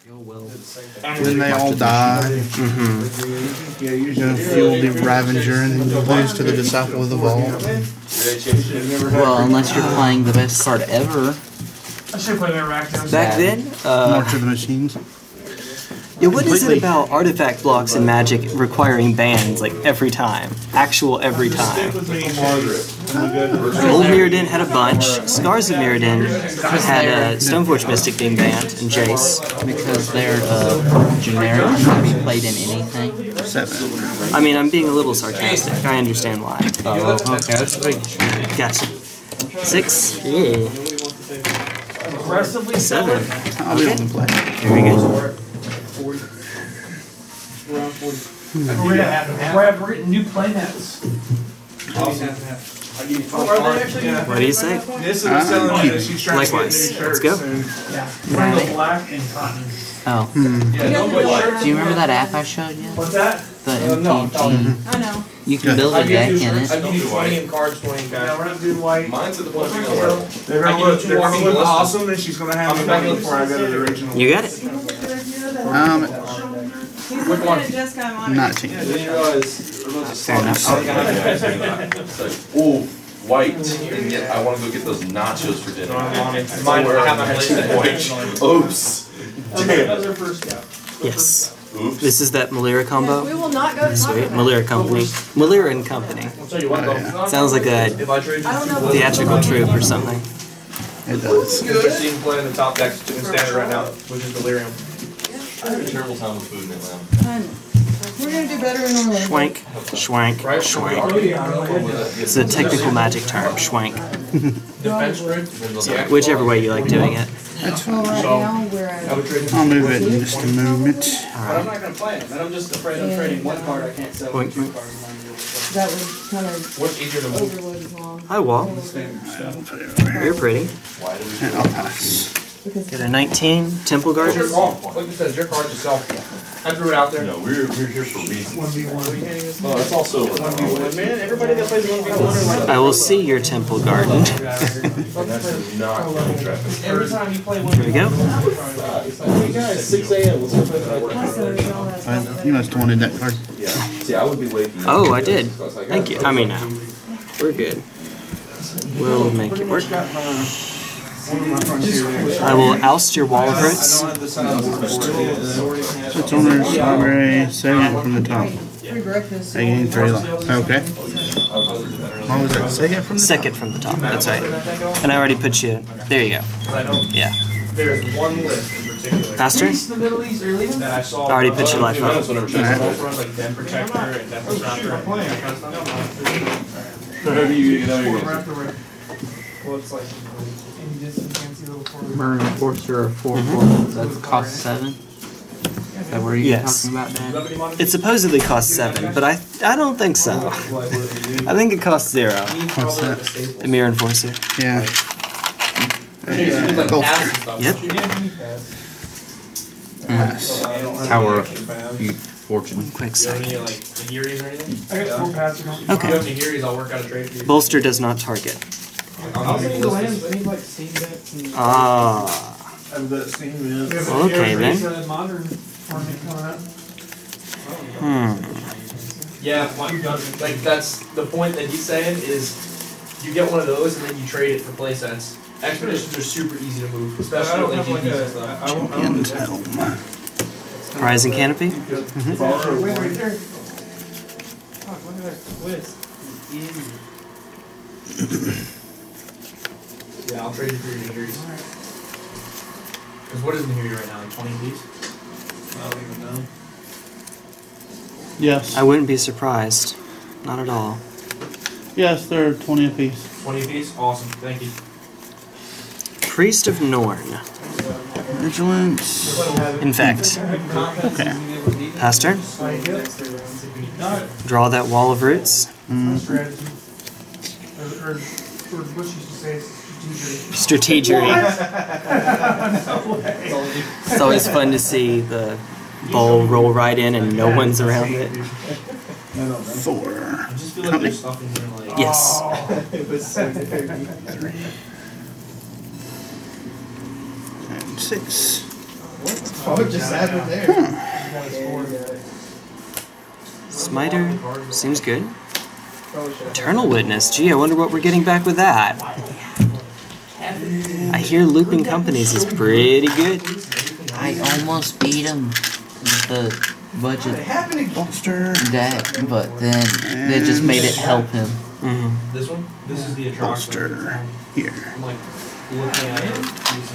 When they all die, you're going to fuel the Ravager and lose to the Disciple of the Vault. Well, unless you're playing the best card ever. I should play my rack down. Back then, March of the Machines. yeah, what is it about artifact blocks in Magic requiring bans, like, every time? Actual every time. Old Mirrodin had a bunch. Scars of Mirrodin had Stoneforge Mystic being banned, and Jace. Because they're generic, can be played in anything. 7. I mean, I'm being a little sarcastic. I understand why. Oh, okay. Gotcha. 6. Yeah. Aggressively 7. I'll be able to play. Here we go. We're getting new playmats. What do you say? Nissa was telling me that she's trying Likewise. to get new Let's shirts go. soon. Yeah. Black and cotton. Oh. Do you remember that app I showed you? What's that? The MTG. I know. You can build a deck in it. I give you 20 in cards, 20 in cash. Yeah, we're not doing white. Mine's at the point They're gonna look awesome, and she's gonna have me back before I go to the original. You got it. He's looking at Jessica, I'm on it. 19. Fair enough. Ooh, white. And yet I want to go get those nachos for dinner. Mine, I have my place at White. Oops. Damn. Yes. Oops. This is that Melira combo. We will not go to Sweet. Taco Bell. Melira Company. Melira and Company. Sounds like a I don't know. theatrical troupe or something. It does. They're seeing play in the top deck in standard right now, which is Delirium. I have a terrible time with food in Atlanta. We're gonna do better in Orlando. Schwank. Schwank. Schwank. It's a technical Magic term. Schwank. Defense grid? Whichever way you like doing it. Well, right now we're at. I'll move it in just a moment. But I'm not gonna play it, and I'm just afraid of trading one card I can't sell. Boink, boink. That would kind of What's easier to move? overload as long. Hi, Wall. Put it over here. You're pretty. And I'll pass. Get a 19. Temple It's your Gardens. call. Like you said, it's your card yourself. I threw it out there. No, we're here for reasons. 1v1. Oh, that's also Man, everybody that plays 1v1 I will see your Temple Garden. and that's not going traffic. every time you play 1v1. Here we go. Hey guys, 6 a.m. Let's go play the You must have wanted that card. Yeah. See, I would be late. Oh, I did. Thank you. I mean, no. We're good. We'll make it work. I will oust your Wall of Roots. It's on there, strawberry, second from the top. Free breakfast. I gain 3 life. Okay. What was that? Second from the top? Second from the top. That's right. And I already put you. There you go. Yeah. There's one list in particular. Faster? The Middle East early that I saw. I already put your life up. Like Den Protector and Den Disruptor. Whatever you get out of here. Well, it's like. Burn Enforcer or 4/4. That's cost 7. Is that where you're Yes. talking about, Dan? It supposedly costs 7, but I don't think so. I think it costs 0. What's that? The Mirror Enforcer. Yeah. Bolster. Yep. Nice. Tower of Fortune. Quick second. I got 4 passes. Okay. I'll work out a trade for you. Bolster does not target. I'll take the lands. I need like steam bits and. Ah. Okay, then. Modern tournament coming up. Yeah, like that's the point that he's saying is you get one of those and then you trade it for play sense. Expeditions are super easy to move, especially like GPs and stuff. Champion's Helm. Horizon Canopy. Wait right there. Fuck, look at that twist. Yeah, I'll trade it for your Nigiri. Because what is Nigiri right now? Like 20 apiece? I don't even know. Yes. I wouldn't be surprised. Not at all. Yes, they're 20 apiece. 20 apiece? Awesome, thank you. Priest of Norn. Vigilance. Infect. Okay. Pass turn. Draw that Wall of Roots. Or what she used to say is Strategery. It's always fun to see the bowl roll right in and no one's around it. 4. I just feel like there's stuff in here like... Yes. It was so good. 3. And 6. just sat there. Smiter seems good. Eternal Witness. Gee, I wonder what we're getting back with that. I hear Looping Companies is pretty good. I almost beat him with the budget deck, but then they just made it help him. This one? This is the attraction. Bolster. Here. I'm like looking at it.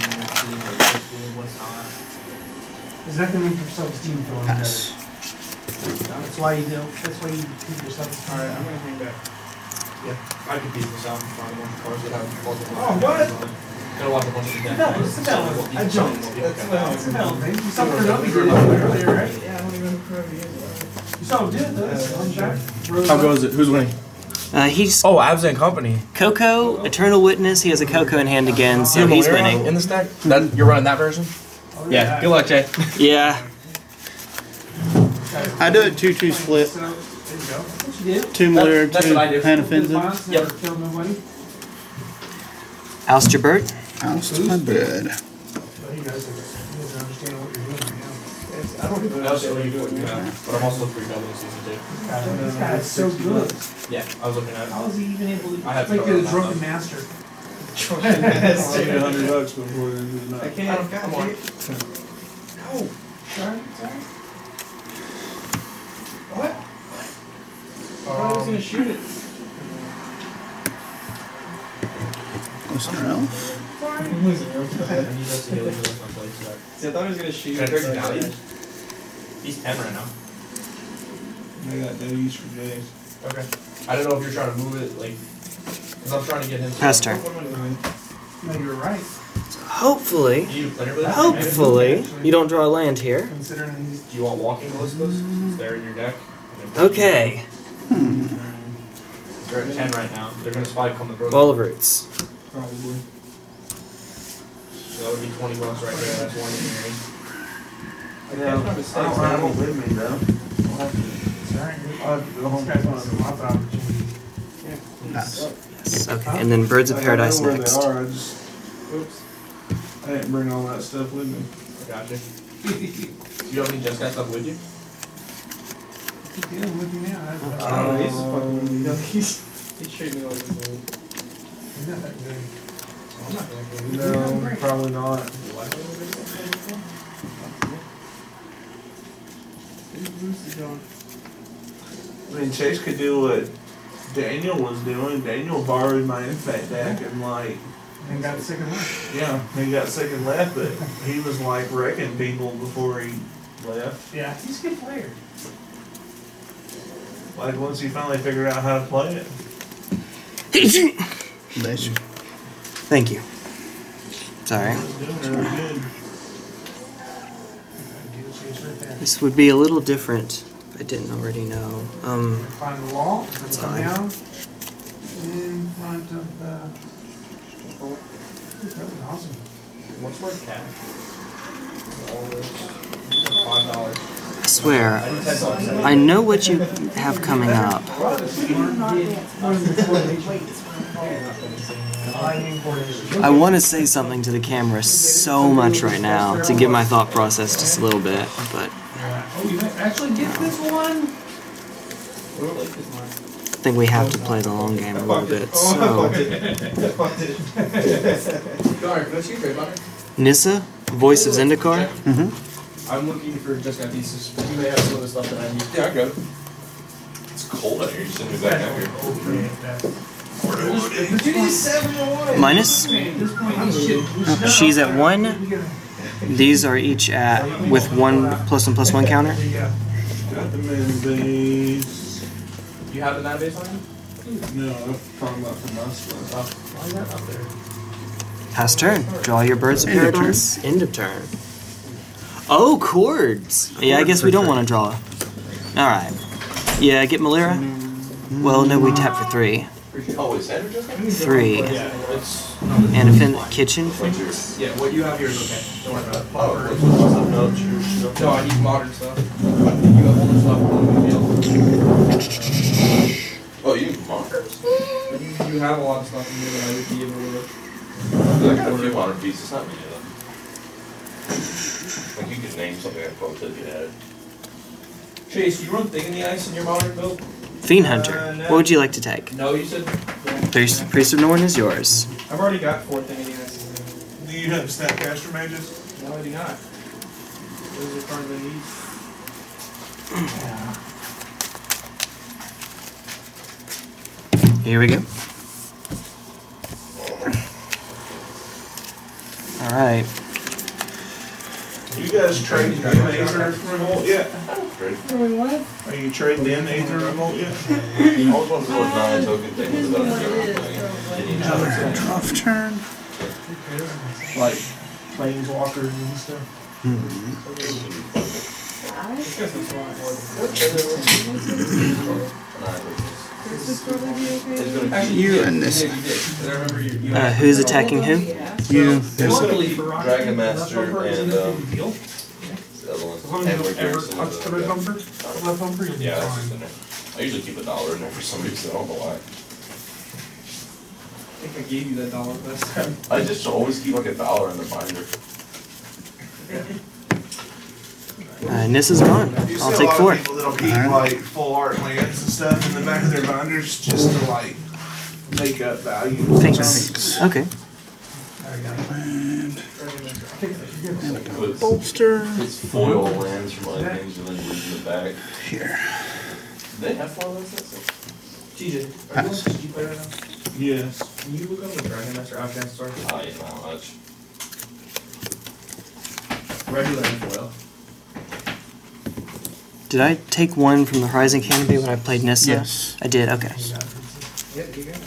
Is that going to make yourself steam for Pass. That's why you do. That's why you keep yourself. Alright, I'm going to hang back. Yeah, I could beat this out and find a bunch of cards that have multiple. Oh, what? Gonna watch a bunch of the deck. No, it's a bell. I jumped. That's a bell, man. You saw Kronobi did it earlier, right? Yeah, I don't even know Kronobi is. You saw him do it, though. How goes it? Who's winning? He's Oh, Abs and Company. Coco, Eternal Witness. He has a Coco in hand again, so he's winning. In this deck? That, you're running that version? Yeah. Good luck, Jay. Yeah. I do a 2-2 split. 2 Melira, That's 2 what I do. Panafenza. Yep. Oust your bird. Oust my bird. I don't even know. But I'm also looking for Goblin Season 2. This guy's so good. Yeah, I was looking at it. How is he even able to? I have It's like to the go drunken around master. $100 before the end of the night. I can't. Come on. Oh, sorry. What? I was gonna shoot it. Glistener Elf. See, I thought he was gonna shoot Can I trade you value? He's 10 right now. I got no use for Jays. Okay. I don't know if you're trying to move it, like, because I'm trying to get him to... Pass turn. No, you're right. Hopefully, Do you player for that? hopefully, you don't draw a land here. Considering he's Do you want Walking Elizabeth? It's there in your deck. Okay. They're at 10 right now. They're going to spike on the broken. Wall of Roots. probably. So that would be $20 right there. That's one engineering. I don't have it with me though. I'll have to go home. This guy's one of the lots of opportunities. Pass. Yes. Okay. And then Birds of Paradise next. I just, oops. I didn't bring all that stuff with me. I got you. You don't need just got stuff with you? He's dealing with me now. He's treating me like a fool. He's not that good. I'm not that good. No, probably not. I mean, Chase could do what Daniel was doing. Daniel borrowed my Infect deck and like... And got second left. Yeah, he got second left, but he was like wrecking people before he left. Yeah, he's a good player. Like once he finally figured out how to play it. Bless you. Thank you. Sorry. He was doing really good. This would be a little different if I didn't already know. Find the wall, That's come fine. down, in front of the... That was awesome. What's worth cash? All this. $5. I swear, I need $10. I know what you have coming up. I want to say something to the camera so much right now to give my thought process just a little bit, but Oh, you actually get this one? I think we have to play the long game a little bit. So, Nissa, Voice of Zendikar. I'm looking for just got these. You may have some of the stuff that I need. Yeah, I got it. It's cold out here. You send me back out here. Minus. She's at 1. These are each at with 1 +1/+1 counter. Got the main base. You have the mana base on you? No, I'm talking about for my stuff. Why is that up there? Pass turn. Draw your Birds of End of turn. Paradise. End of turn. Oh, chords. Yeah, I guess we don't want to draw. Alright. Yeah, get Melira. Well, no, we tap for 3. Oh, is that just 3. Yeah, it's. And a kitchen. Yeah, what you have here is okay. Don't worry about it. Oh, No, I need modern stuff. You have older stuff. oh, you need markers? You have a lot of stuff in here that I would be able to. I got a few modern pieces, not many of them. Like you could name something I probably could get. Chase, you run Thing in the Ice in your modern build? Fiend Hunter. No. What would you like to take? No, you said. Priest of Norn is yours. I've already got 4 Thing in the Ice. Do you have Snapcaster Mages? No, I do not. Those are cards I need. Here we go. Alright. You guys trading in Aether Revolt yet? Doing what? Are you trading in Aether Revolt yet? I always wanted to do a 9-token thing with What a it different is, thing. probably. Didn't even Tough turn. Like Planeswalkers and stuff? Actually, You and this. Yeah, you did. 'Cause I remember you. Who's attacking who? You. Luckily for Dragon Master and the other one. Edward Ever Garrison touch was the the- bumper? Left bumper? Yeah, that's just in there. I usually keep $1 in there for some reason. I don't know why. I think I gave you that dollar last time. I just always keep like $1 in the binder. Nissa's gone. You see I'll a take lot 4. of people that'll keep like full art lands and stuff in the back of their binders just to like make up value. Thanks. Okay. Puts, Bolster. puts foil lands from my things and then leaves in the back. Here. Do they have foil lands? TJ, are you on CG player right now? Yes. Can you look up the Dragon Master Outcast Star? I ain't not much. Regular and foil. Did I take 1 from the Horizon Canopy when I played Nissa? Yes. I did, okay. Yep, you got it.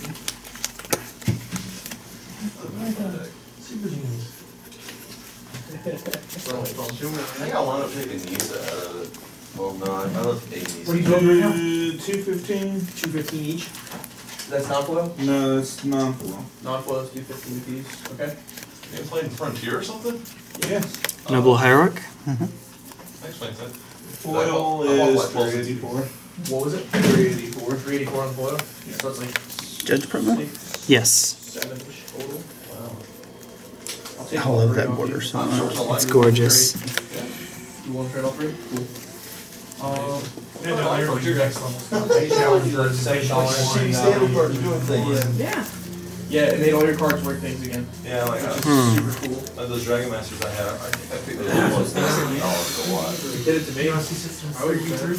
I think I'll wind up taking Nissa out of it. Well, no, I left 8 Nissa. What are you doing right now? 215? 215 each? That's not foil? No, it's non-foil. Non-foils do 15 apiece. Okay. You playing Frontier or something? Yes. Noble Hierarch? Thanks, Lance. Foil I bought is like 384. What was it? 384. 384 on foil? Yeah. So it's like Judge promo? 6, Yes. 7-ish total. Wow. I'll I take all love three that off border you. so I'm sure much. it's It's gorgeous. You want to trade all 3? Cool. Yeah, no, you're Frontier next next level. They challenge you like $7. doing things. Yeah. Yeah, it made all your cards work things again. Yeah, like Super cool. those Dragon Masters I have, I think I picked those ones $10 a lot. Did it to me. I would use Makes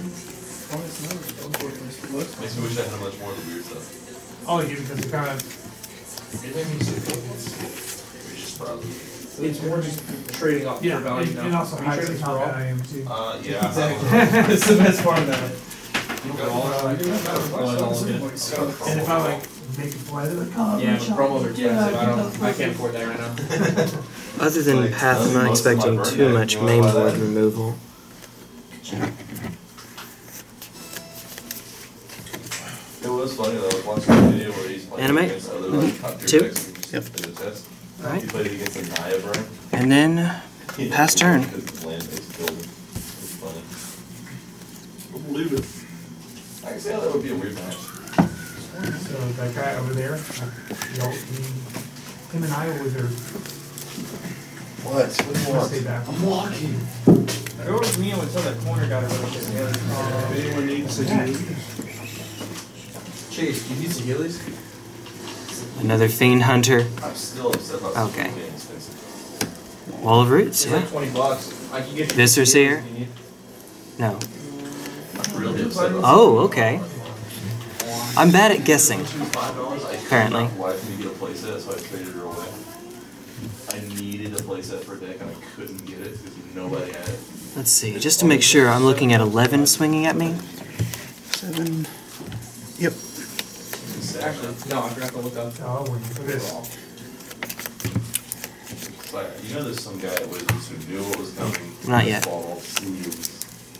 me wish I had a much more of the weird stuff. Oh, yeah, because it kind of. It's just probably. It's more just trading up for value now. and also Are you hides trading the for all? top I am too. Yeah. That's the best part about it. And if I like make a play, they're like, oh, Yeah, but promos are expensive. I can't afford that right now. Other than Path, I'm not expecting too much mainboard removal. It was funny though, I was watching a video where he's playing Animate? against other like top tier 2? decks and he just did a test. Alright. He played it against a Naya brand. And then, pass turn. Because his land base killed him. It's funny. I'll believe it. I can see how that would be a weird match. So that guy over there, him and I were there. What? What do you want? Stay back. I'm walking. Go with me until that corner got it really together. If anyone needs to Chase, do you need some healies? Another Fiend Hunter. I'm still upset about Okay. something being expensive. Wall of Roots, It's yeah. like $20. I can get you Viscer's some healies here. if you need. No. I'm really upset about Oh, okay. I'm bad at guessing. $5. I Apparently. could not wife me to get a playset, so I traded her away. I needed a playset for a deck and I couldn't get it because nobody had it. Let's see, just to make sure, I'm looking at 11 swinging at me. 7. Yep. Actually, no, I forgot to look up. Oh, when you put it all. It's like, you know there's some guy at Wizards who knew what was coming. Not yet. Fall sleeves.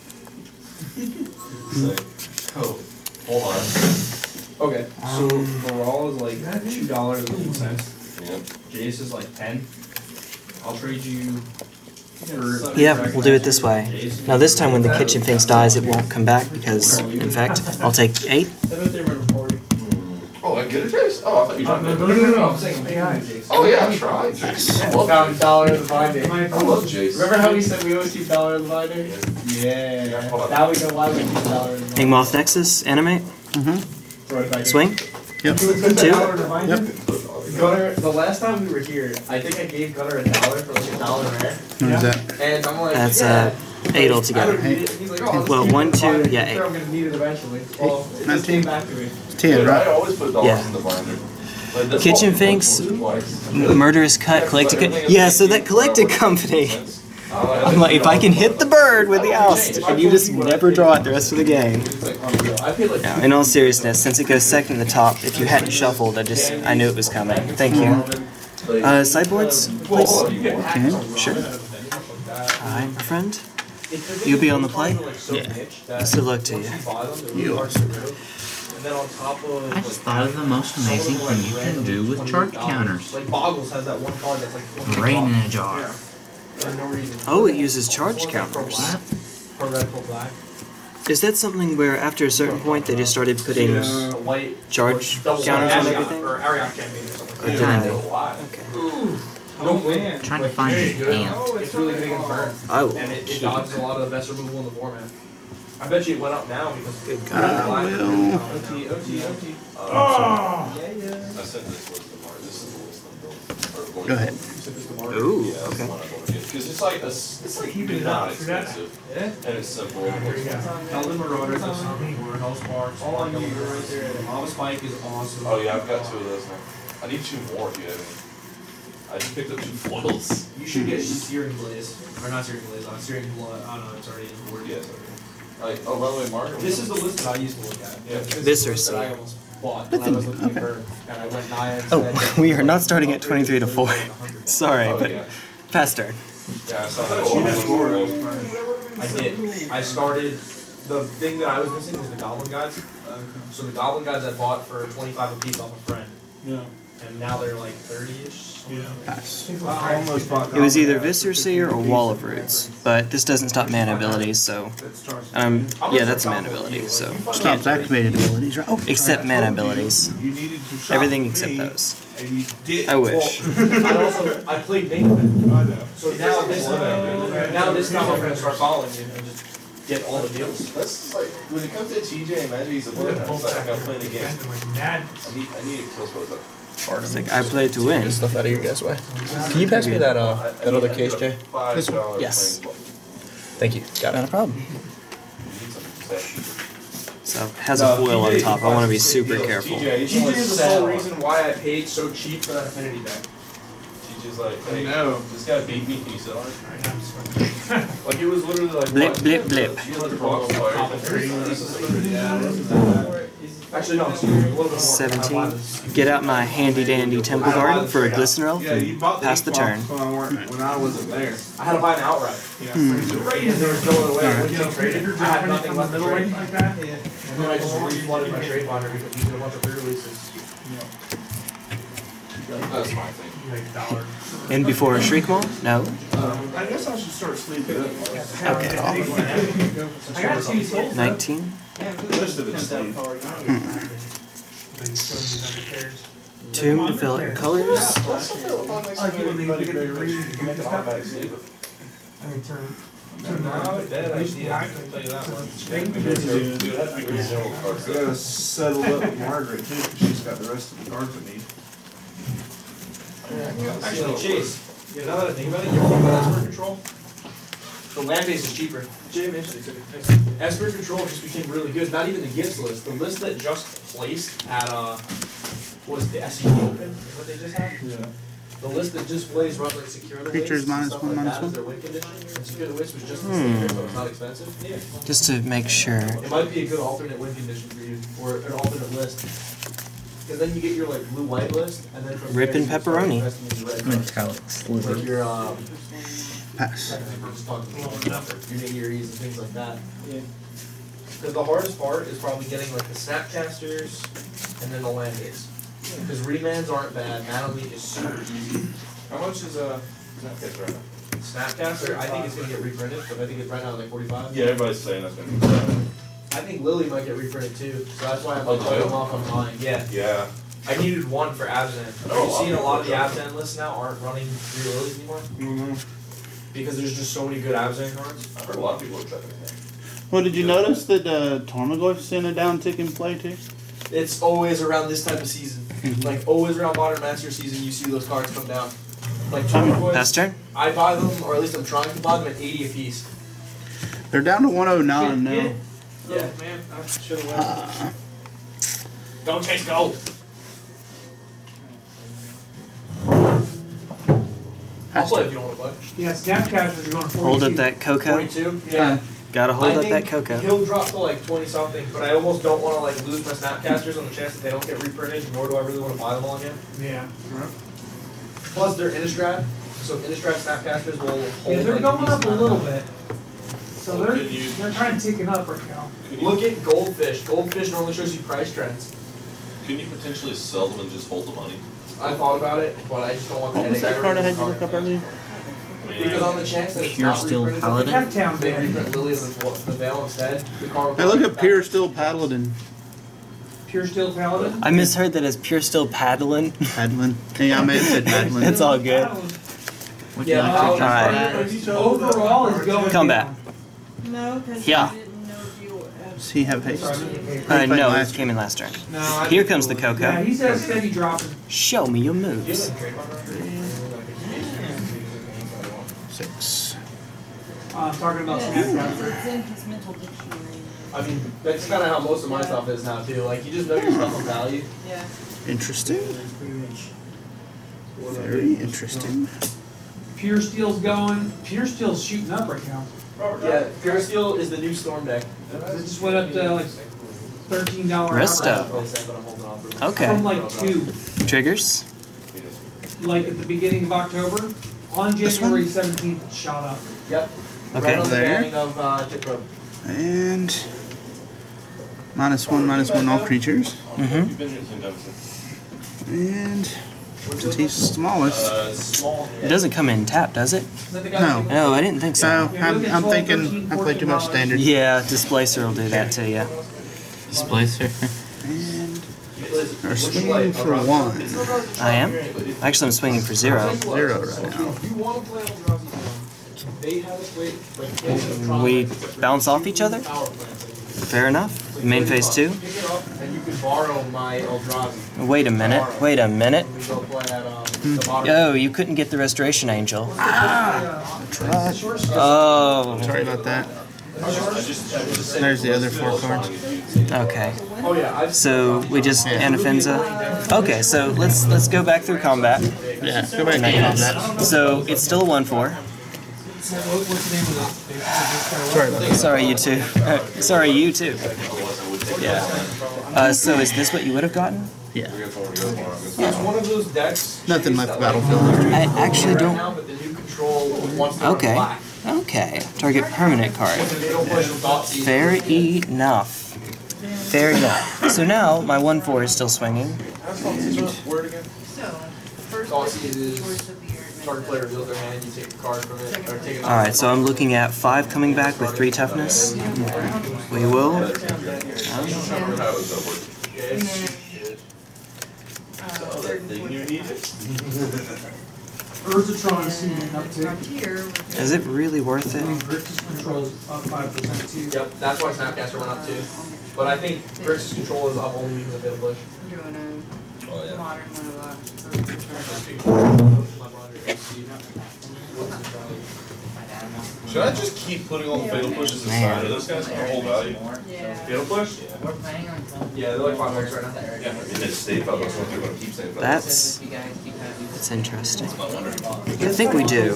It's like, oh, hold on. Okay, so Moral is like $2.08. Yep. Jace is like 10. I'll trade you. For Yeah, we'll do it this way. Now this time when the kitchen finks dies, it won't come back because, in fact, I'll take 8. I bet they were in a party. Oh, I get a Jace? Oh, I thought you were talking about No, I'm saying AI Jace. Oh, yeah, I tried. Found $1 in the binder. I love Jace. Remember how we said we always keep $1 in the binder? Yeah. Now we know why we keep $1 in the binder. Inkmoth Nexus, animate. Swing. Yep. 2. Yep. Gunner, the last time we were here, I think I gave Gunner $1 for like $1 rare. What is that? And I'm like, That's yeah. 8 altogether. He's like, oh, Well, 1, 2, yeah, 8. I'm gonna need it eventually. Well, it just came back to me. 10, Dude, I right? always put dollars Yeah. in the binder. Like, this Kitchen one, Finks, twice. Murderous Cut, Collected. Yeah, so that Collected Company. I'm like, if I can hit the bird with the Oust, and you just never draw it the rest of the game. I feel like Now, in all seriousness, since it goes second in the top, if you hadn't shuffled, I knew it was coming. Thank you. Sideboards, please. Okay. Sure. Hi, my friend. You'll be on the play? Yeah. Best of luck to you. You are. And then on top of I just thought of the most amazing thing you can do with charge counters. like Boggles has that one card that's like Rain in a jar. for no reason. Oh, it uses charge counters. For red, for black. Is that something where after a certain point they just started putting White charge double counters on Ariok, everything? or Ariok campaign or something. Or did I? Okay. Okay. No win. Trying to find Very an good. ant. It's really good against burn. I will And it keep. dodges a lot of the best removal in the format. I bet you it went up now because Good black. will. OT. I sent this list to Mark. This is the list I'm building. Go ahead. Ooh, Yeah, that's the okay. one I'm going to get. Because it's like not expensive. Yeah. And it's simple. Elden Marauders, Hell Sparks, all I need right there. Lava Spike is awesome. Oh yeah, I've got 2 of those now. I need 2 more if you have any. I just picked up 2 foils. You should get Searing Blaze. Or not Searing Blaze, Searing Blood. Oh no, it's already in the board. Yes. Like, oh, by the way, Mark. This is the list that I used to look at. Yeah. This is the Viscer list that I Seer. almost bought when I was looking at burn. And I went Naya Oh, instead. we are not starting at 23 to 4. Sorry, Oh, but yeah. fast turn. Yeah, I saw that. I did. I started. The thing that I was missing was the Goblin Guides. So the Goblin Guides I bought for 25 a piece off a friend. Yeah. And now they're like 30-ish. Pass. I almost bought It was either Viscer Seer or Wall of Roots, but this doesn't stop mana abilities, so yeah, that's a mana ability. So Stops activated abilities, right? Oh, except mana abilities, You needed to shop everything for except me, those. And you did. I wish. I played Nate. So now this time I'm gonna start following you and just get all the deals. That's like, when it comes to TJ, imagine he's a winner. It's like I'm playing a game. I need a kill spot though. It's like I play to win. Stuff out of your guys' way. Can you pass me that that other case, Jay? $5 Yes. Thank you. Got not it. a problem. So it has a foil on top. I want to be super careful. TJ TJ is the sole reason why I paid so cheap for that affinity deck. TJ's like, hey, No. this guy beat me. He said, Like it was literally like Blip, what? blip, blip. Actually no, it's a little bit more. 17. Get out my handy dandy Temple Garden for a Glistener Elf Yeah, you bought and pass the turn. when I wasn't there. I had to buy an outright. And there was no other way. I went and traded. I had nothing left to trade. And then I just reflooded my trade binder because we did a bunch of pre-releases. that's my thing. In before a Shriek Maul? No. I guess I should start sleeping. Okay. I got 2 souls. 19. Most of it's sleep. Tomb to fill out your colors. I gotta settle up with Margaret too, because she's got the rest of the cards I need. Actually, Chase, now that I think about it, you're talking about Esper Control. The land base is cheaper. Esper Control just became really good. Not even the gifts list. The list that just placed at what is the SE Open? Is what they just had? Yeah. The list that just plays runs like Secure the Creatures Waste and -1, stuff like that -1. as their win condition. And Secure the Waste was just the same, but it's not expensive. Yeah. Just to make sure. It might be a good alternate win condition for you, or an alternate list. Because then you get your like blue-white list, and then from Rippin' there you start pepperoni. investing in your red cards. Like your Pass. your Niggeries and things like that. Yeah. Because the hardest part is probably getting like the Snapcasters and then the land base. Because remands aren't bad, mana leak is super easy. How much is Snapcast right now? Snapcaster, I think it's gonna get reprinted, but I think it's right now like 45. Yeah, everybody's saying that's gonna be I think Lily might get reprinted too, so that's why I'm Oh, like holding too? off on mine. Yeah. Yeah. I needed one for Abzan. You've seen a lot of the Abzan lists now aren't running 3 lilies anymore. Because there's just so many good Abzan cards. I've heard a lot of people are checking it. Well, did you notice that Tormagoyf's in a downtick in play too? It's always around this type of season. Like always around Modern Master season, you see those cards come down. Like Tormagoyf, Pass turn? I buy them, or at least I'm trying to buy them at 80 a piece. They're down to 109 now. Yeah, man, I should have Don't chase gold. I'll play if you don't want to play. Yeah, Snapcasters are going to 42. Hold up that cocoa. 42? Yeah. Gotta hold I up think that cocoa. He'll drop to like 20 something, but I almost don't want to like lose my Snapcasters on the chance that they don't get reprinted, nor do I really want to buy them all again. Yeah. Plus, they're Innistrad, so Innistrad Snapcasters will hold. Yeah, they're like, going up a decent little amount. bit. So they're trying to tick it up right now. Look at Goldfish. Goldfish normally shows you price trends. Can you potentially sell them and just hold the money? I thought about it, but I just don't want the What was headache. that card I had you look up earlier? Because on the chance that it's Pure not Steel reprinted, Paladin? Halftown they band. reprint Lily of the Veil instead. The card Hey, look at Pure Steel Paladin. Pure Steel Paladin. I misheard that as pure still paddling. Paddling. Yeah, I may have said paddling. It's all good. Would you Yeah, like to Alright. Overall is going Combat. down. No, because Yeah. I didn't know if you Does he have haste? No, it came in last turn. No, I Here think comes the Lily- Yeah, cocoa. he says steady dropping. Show me your moves. 6. Talking about Yeah, Snapcaster. it's in his mental dictionary. I mean, that's kind of how most of my stuff is now too. Like, you just know your stuff on value. Yeah. Interesting. Very interesting. Pure Steel's going. Pure Steel's shooting up right now. Yeah, Pure Steel is the new Storm deck. It just went up to like $13 Resto. Okay. From like 2. Triggers. Like at the beginning of October. On January 17th, it shot up. Yep. Okay. Right on the There. banning of Tip Rope. And -1/-1 all creatures. Mm-hmm. You've been here since Duncan. And since he's smallest. Small. It doesn't come in tap, does it? No. No, I didn't think so. So I'm thinking I played too much standard. Yeah, Displacer will do that to you. Displacer. And are swinging for 1. I am? Actually, I'm swinging for 0. 0 right now. If you want to play Eldrazi, they have a way, like, We bounce off each other? power plants. Fair enough. Main phase 2. Pick it up, and you can borrow my Eldrazi. Wait a minute. Wait a minute. We go play at the bottom. Oh, you couldn't get the Restoration Angel. Tried. Oh. Sorry about that. There's the other 4 cards. Okay. Oh yeah, I've So we just Anafenza. Okay, so let's go back through combat. Yeah, go back to combat. So it's still a 1/4. What's the name of it? Sorry about that. Sorry, you too. Sorry, you too. Yeah. So is this what you would have gotten? Yeah. It's one of those decks. Nothing left battlefield. I actually Right don't. now, but the new control wants to run Okay. black. Okay. Target permanent card. And they don't play the Thoughtseize. Fair enough. Fair enough. So now my 1/4 is still swinging. Word again? So, first Thoughtseize is choice of the year. target player reveals their hand, you take a card from it, or take it. Alright, so I'm looking at 5 coming back with 3 toughness. We will. And then, third and Thing you fourth. need. Urzatron seeing an uptick. Frontier, which Is it really worth it? Grixis controls up 5% too. Yep, that's why Snapcaster went up too. But I think Grixis control is up only because of Fatal Push. I'm doing a Oh, yeah. modern one of Should I just keep putting all the fatal pushes aside? Are those guys gonna hold value? Yeah. Fatal Push? Yeah, they're like 5 bucks right now. Yeah, I mean, it's stay 5 bucks, so they're gonna keep saying 5 bucks. That's interesting. I wonder. I think we do.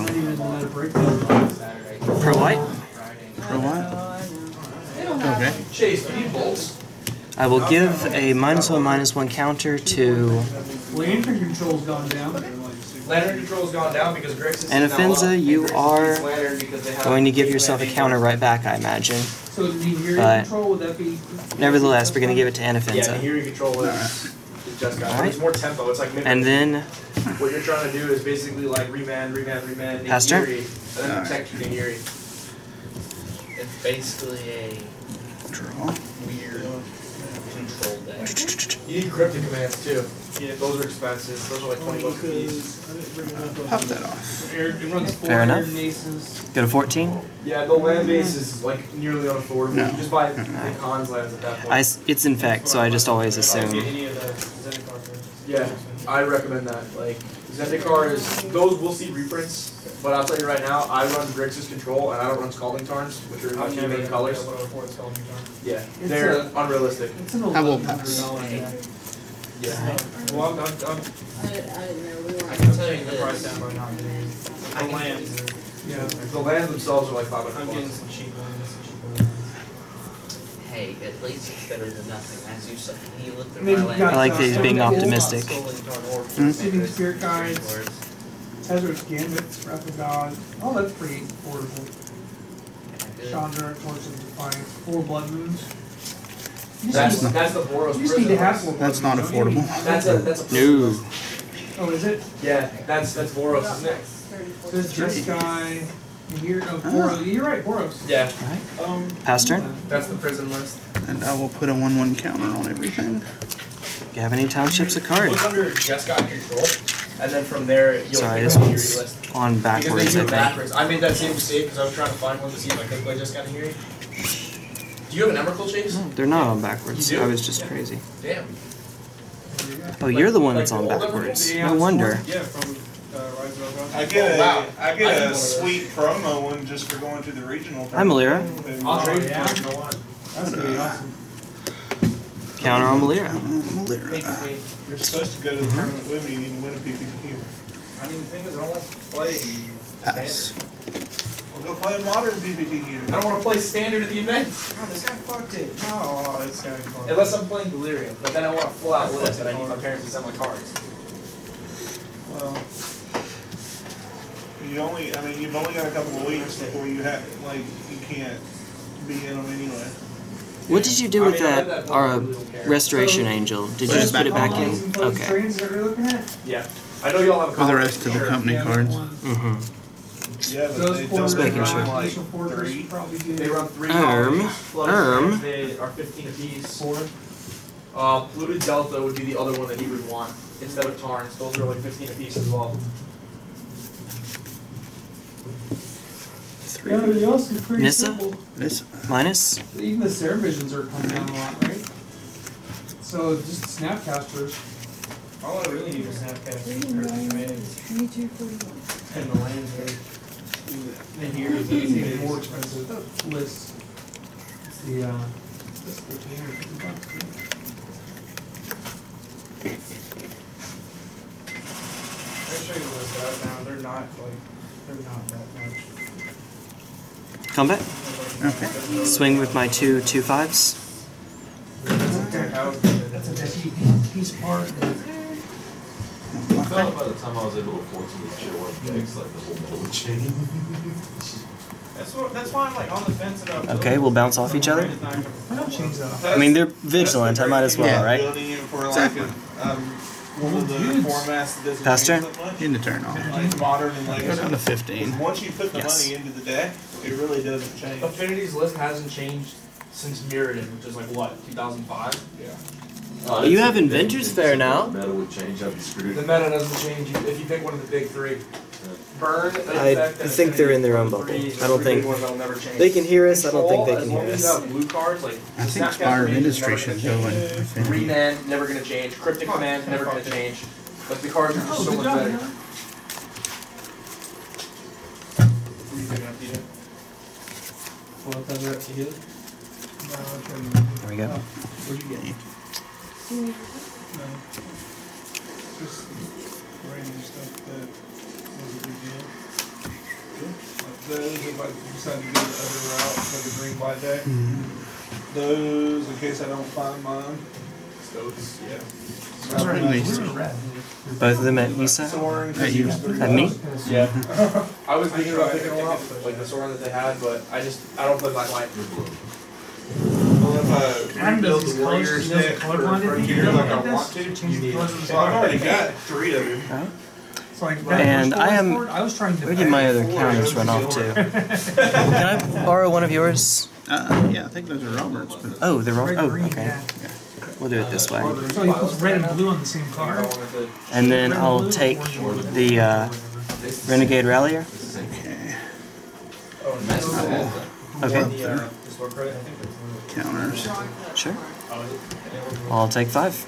Per white? For a while. Okay. Chase, do you need bolts? I will give a -1/-1 counter to Lantern control's gone down. Lantern control's gone down because Grixis is now Anafenza, up. you are Lantern because they have going to give yourself a counter right back, I imagine. So the Nehiri But- control, would that be? Nevertheless, we're going to give it to Yeah, Anafenza. Nehiri control is just got. Alright. It's more tempo. It's like And then, what you're trying to do is basically like remand, Pass turn. Nehiri, and then protect your Nehiri. It's basically a Draw. weird control deck. You need cryptic commands too. Yeah, those are expensive. Those are like $20 a piece. Pop that off. It runs 4 Fair enough. Naces. Go to 14. Yeah, the land base is like nearly unaffordable. No. You just buy the cons lands at that point. It's Infect, so I just always assume. Any of the Zendikar cards. Yeah, I recommend that. Like Zendikar is those we'll see reprints, but I'll tell you right now, I run Grixis Control and I don't run Scalding Tarns, which are my two main colors. Yeah, they're unrealistic. It's an I will $1,100 pass. deck. Yeah. Well, I didn't know we I weren't. can tell you the price this. down by not getting I the can- lands. Yeah, The lands themselves are like I'm $500. getting some cheap lands. Hey, at least it's better than nothing. As you said, you look through Maybe my you land. got I like these being some- optimistic. Sitting Spirit Guides, Tezzer's Gambit, Wrath of God. Oh, that's pretty affordable. Chandra, Torch of Defiance, 4 Blood Moons. That's the Boros You just need to have 4 prison. Blood That's not Moons, don't you? affordable. That's a No. Oh, is it? Yeah, that's Boros, isn't it? There's this guy. Here, oh, Boros. You're right, Boros. Yeah, Pass turn. that's the prison list. And I will put a 1/1 counter on everything. You have any townships a card? Look under just got control, and then from there you'll Sorry, pick this up your one's list. on Because they backwards, do I it think. backwards. I made that same mistake because I was trying to find one to see if I could play just got here. Do you have an Emerald Chase? They're not on backwards. You do? I was just crazy. Damn. Oh, you're the one that's Like on the old backwards. Yeah, No wonder. Yeah, from Rise of I God. get Oh, wow. I I get did one a of those. sweet promo one just for going to the regional. Hi, Melira. I'll trade you yeah. for it, you know what? That's gonna be awesome. Counter on Melira. Melira. You're supposed to go to the tournament with me. You need to win a PPQ. I mean, the thing is, I don't want to play. Pass. We'll go play a modern PPQ. I don't want to play standard at the event. Oh, this guy fucked it. Oh, this guy fucked it. Unless I'm playing Delirium, but then I want a full out list and I need my parents to send my cards. Well, you've only got a couple of weeks before you have, like, you can't be in them anyway. What did you do with I mean, I read that book, I really don't care. Restoration Angel? Did you just put it back in? Okay. Trains that we're looking at? Yeah. I know y'all have a For the rest of the company cards. Mm-hmm. Yeah, but Those they four don't making sure. run like initial fortress 3. probably do. They run 3 Erm. colonies, plus they are 15 apiece. 4. Polluted Delta would be the other one that he would want instead of Tarns. Those are like 15 apiece as well. Everything else is pretty Nissa? simple. This Minus? Even the Sarah Visions are coming down a lot, right? So just Snapcasters. All I really need is Snapcast and the land here. And here it's even more expensive list. It's the this I'll show you the list out now. They're not that much. Combat? okay. Swing with my 2/5s. That's a piece part. I felt by the time I was able to afford some of the chill one decks, like the whole middle would change. That's why I'm like on the fence about. Okay, we'll bounce off each other. I don't change that. I mean, they're vigilant. I might as well, Yeah. right? Building it for like Exactly. one of the formats that doesn't Pass change turn? that much. In the turn off. Like modern and Go down legacy. to 15. Once you put the Yes. money into the deck, it really doesn't change. Affinity's list hasn't changed since Mirrodin, which is like what, 2005? Yeah. You have Inventors Fair now. The meta would change, I'd be screwed. The meta doesn't change if you pick one of the big 3. Burn, I Infect, and think they're in their own Affinity. bubble. I don't think Ones that'll never change. they can hear us. I don't think they Control, can hear as long as you us. have blue cards, like I think Snapcast Spire of Range is Industry never should gonna go in change. Affinity. Reman, never gonna change. Cryptic Command, never gonna change. But the cards are just so much better. Well, that's up to you. There we go. What'd you get? Just random stuff that was a big deal. Like those, if I decide to go the other route for the green white deck. Those, in case I don't find mine. Those, yeah. That's right, nice. Both of them at Nissa? Soren, At you. At me? Yeah. I was thinking about picking one up, like the Soren that they had, but I don't play black white. Well, if I rebuild the Warriors deck for Frontier like I want to, you need it. So I've already got 3 of them. So like And I am. I was trying to. Where did my other counters run off to? Can I borrow one of yours? Yeah, I think those are Roberts. But Oh, they're all. Oh, okay. Yeah. We'll do it this way. So he puts red and blue on the same card. And then I'll take the Renegade Rallier. Okay. Counters. Sure. I'll take 5.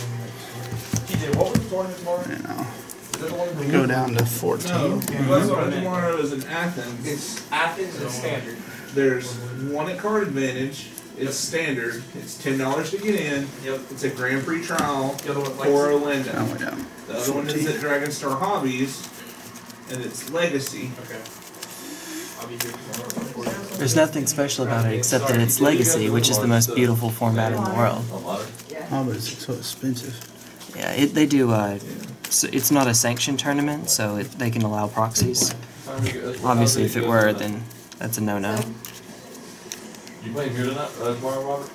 And I'll go down to 14. Tomorrow is in Athens. It's Athens and standard. There's one at card advantage. It's standard. It's $10 to get in. Yep. It's a Grand Prix trial The other one, for Orlando. Down, way down. The other one is at Dragonstar Hobbies, and it's Legacy. Okay. I'll be here. There's nothing special about it except that it's Legacy, which is the most beautiful format in the world. Oh, but it's so expensive. Yeah, they do. So it's not a sanctioned tournament, so they can allow proxies. Obviously, if it were, then that's a no-no. You playing here tonight, tomorrow, Robert?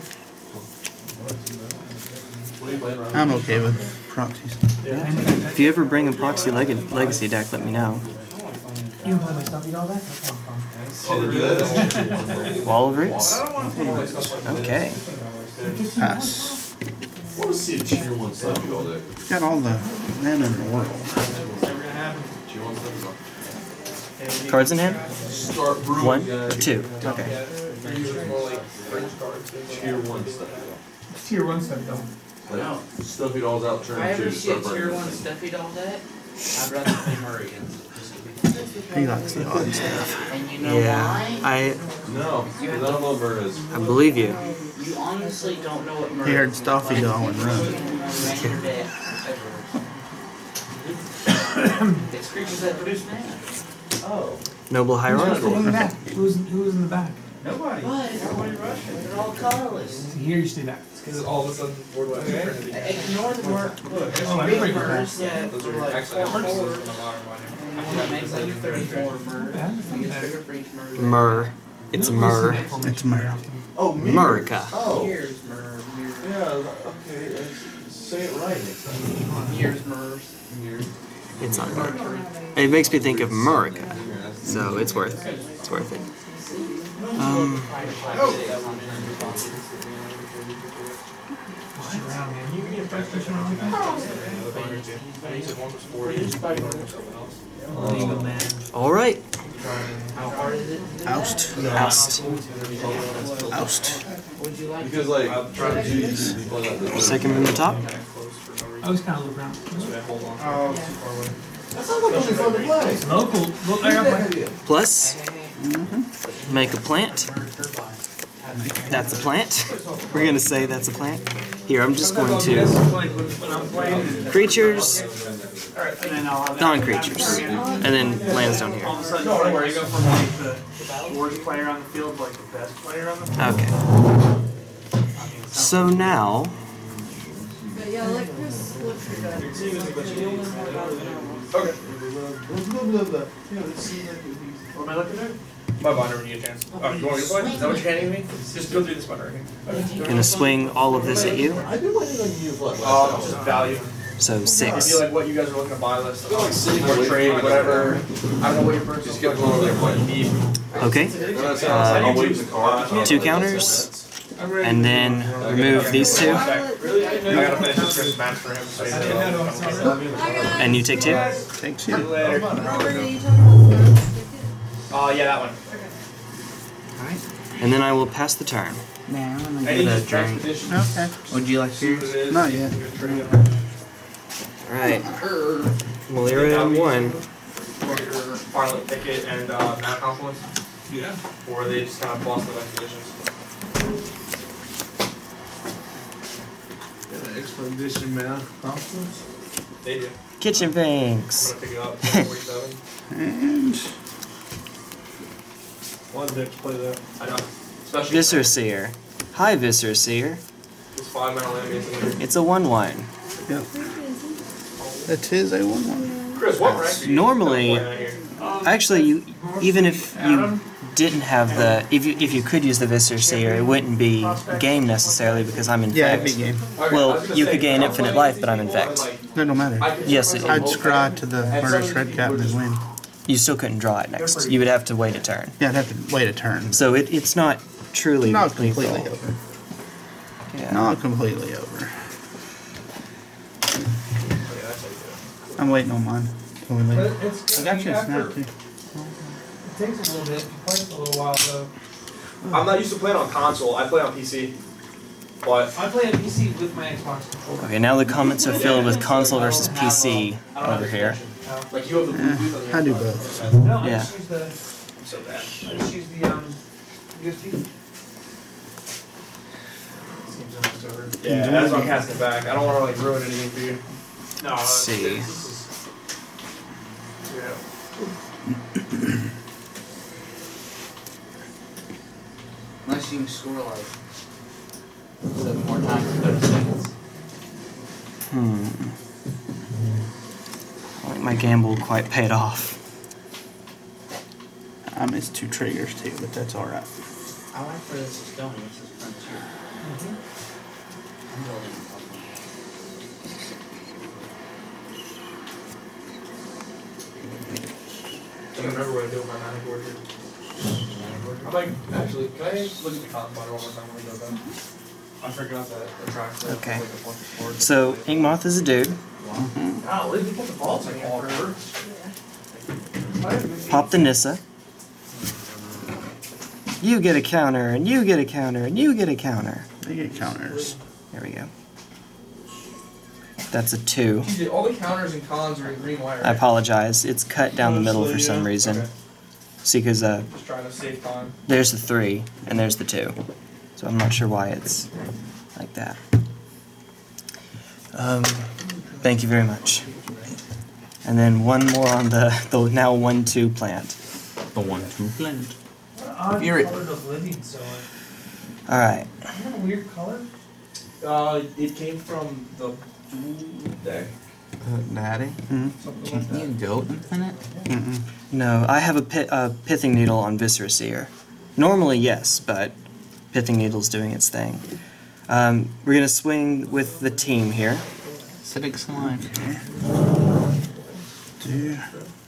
What are you playing, Robert? I'm okay with proxies. Yeah. If you ever bring a proxy Legacy deck, let me know. You can play my stuff, you all that? Oh, they do that? Wall of Roots. Okay. Pass. I want to see a tier 1 stuff all day. Got all the land in the world. Tier 1 stuff is on. Cards in hand? Start brewing. 1, 2. Okay. Tier 1 stuff. Tier 1 stuff, though. Like, stuffy dolls out, If turn I ever 2, see a start tier burning. 1 stuffy doll deck, I'd rather play Murrayans. He likes the odd stuff. And you know Yeah, why? No, because I don't know what bird is. I believe you. You honestly don't know what He heard Murrayans Stuffy Doll and run. It's creatures that produce mana. Oh. Noble Hierarch. Who's in the back? Who's in the back? Nobody. But everybody rushing. They're all colorless. See, here you stay back. Because all of a sudden, board was Ignore the word. Oh, everybody Murs that Those were are like actually 4 horses forward. in the modern one. I want to make like 34 Murs. You get trigger for each Murs. Myrrh. It's Myrrh. It's Murray. Oh, me? Murica. Oh. Here's Murs. Yeah, okay. Say it right next time. Here's Murs. It's not Myrrh. It makes me think of Murica. So it's worth it. It's worth it. Alright. How hard is it? Oust. Oust. Oust. Because, like, I'm trying to do Second from the top. I was kind of looking around. That sounds like it'll be fun to play. Local. Look, I got my. Plus, make a plant. That's a plant. We're gonna say that's a plant. Here, I'm just going to creatures, non-creatures, and then lands down here. Don't worry, go from like the worst player on the field to like the best player on the field. Okay. So now, But yeah, like Chris looks at that. Okay. What am I looking at? My binder when you get a chance. Oh, you want me to play? Is that what you're handing me? Just go through this binder right here. gonna swing all of this at you. I do like it on you, like, Just value. So I 6. feel like what you guys are looking to buy list. like sitting Or away trade, from whatever. I don't know what your purchase Just get one of their point. Okay. I'll wait in the car. 2 counters, and then remove these 2, Really? I gotta finish this first match for him. So he's and you take 2. Takes you. later. Robert, are you talking about Yeah, that one. And then I will pass the turn. Now I'm I gonna need get a just drink. expedition. Okay. Would you like yours? Not yet. Alright. Melira on 1. Parliament ticket and mana confluence. Yeah. Or they just kind of lost the expeditions. Got an expedition mana confluence. They do. Kitchen I'm Finks. gonna pick it up. 47. And One deck play that. I know. Especially Viscer Seer. Hi, Viscer Seer. it's 5 mana land base. It's a 1/1. yep. That is a 1/1. Chris, what rank are you Normally- playing here? Actually, you even if you didn't have the, if you could use the Viscer Seer, it wouldn't be game necessarily because I'm Yeah, it'd infect. be game. Well, you could gain infinite life, but I'm infect. That don't matter. Yes, I'd scry to the murderous red cap and then win. you still couldn't draw it next. You would have to wait a turn. Yeah, I'd have to wait a turn. So it's not truly Not lethal. completely over. Okay. Yeah. Not completely over. I'm waiting on mine. But it's I got you a after, snap too. it takes a little bit. You play for a little while though. I'm not used to playing on console. I play on PC. But I play on PC with my Xbox controller. Okay, now the comments are filled with console versus PC over here. like you have the Bluetooth on the I do Xbox. both. No, I Yeah. just use the. I'm so bad. I just use the USB. Seems almost over. Yeah, that's why I'm casting it back. I don't want to like ruin anything for you. No, Let's see. Yeah. Unless you can score like 7 more times in 30 seconds. I think my gamble quite paid off. I missed 2 triggers too, but that's alright. I like for this Stony, which is frontier. I'm building a I don't remember what I do with my mana board here. I'm like, actually, can I look at the con monitor one more time when we go done? I forgot that attracts the Okay. like a bunch of boards. So, Inkmoth is a dude. Golly, we put the vaults in all over. Pop the Nissa. You get a counter, and you get a counter, and you get a counter. They get counters. There we go. That's a 2. Geez, all the counters and cons are in green wire. I apologize. It's cut down the middle for some reason. Okay. See, because Just trying to save time. there's the 3, and there's the 2. So I'm not sure why it's like that. Thank you very much. And then one more on the now 1/2 plant. The 1/2 plant. Odd Fury. color of living, so Alright. you have a weird color. It came from the blue deck. Daddy? Something Can like that. you go infinite? No, I have a Pithing Needle on Viscera Seer. Normally, yes, but Pithing Needle's doing its thing. We're going to swing with the team here. Acidic slime. Do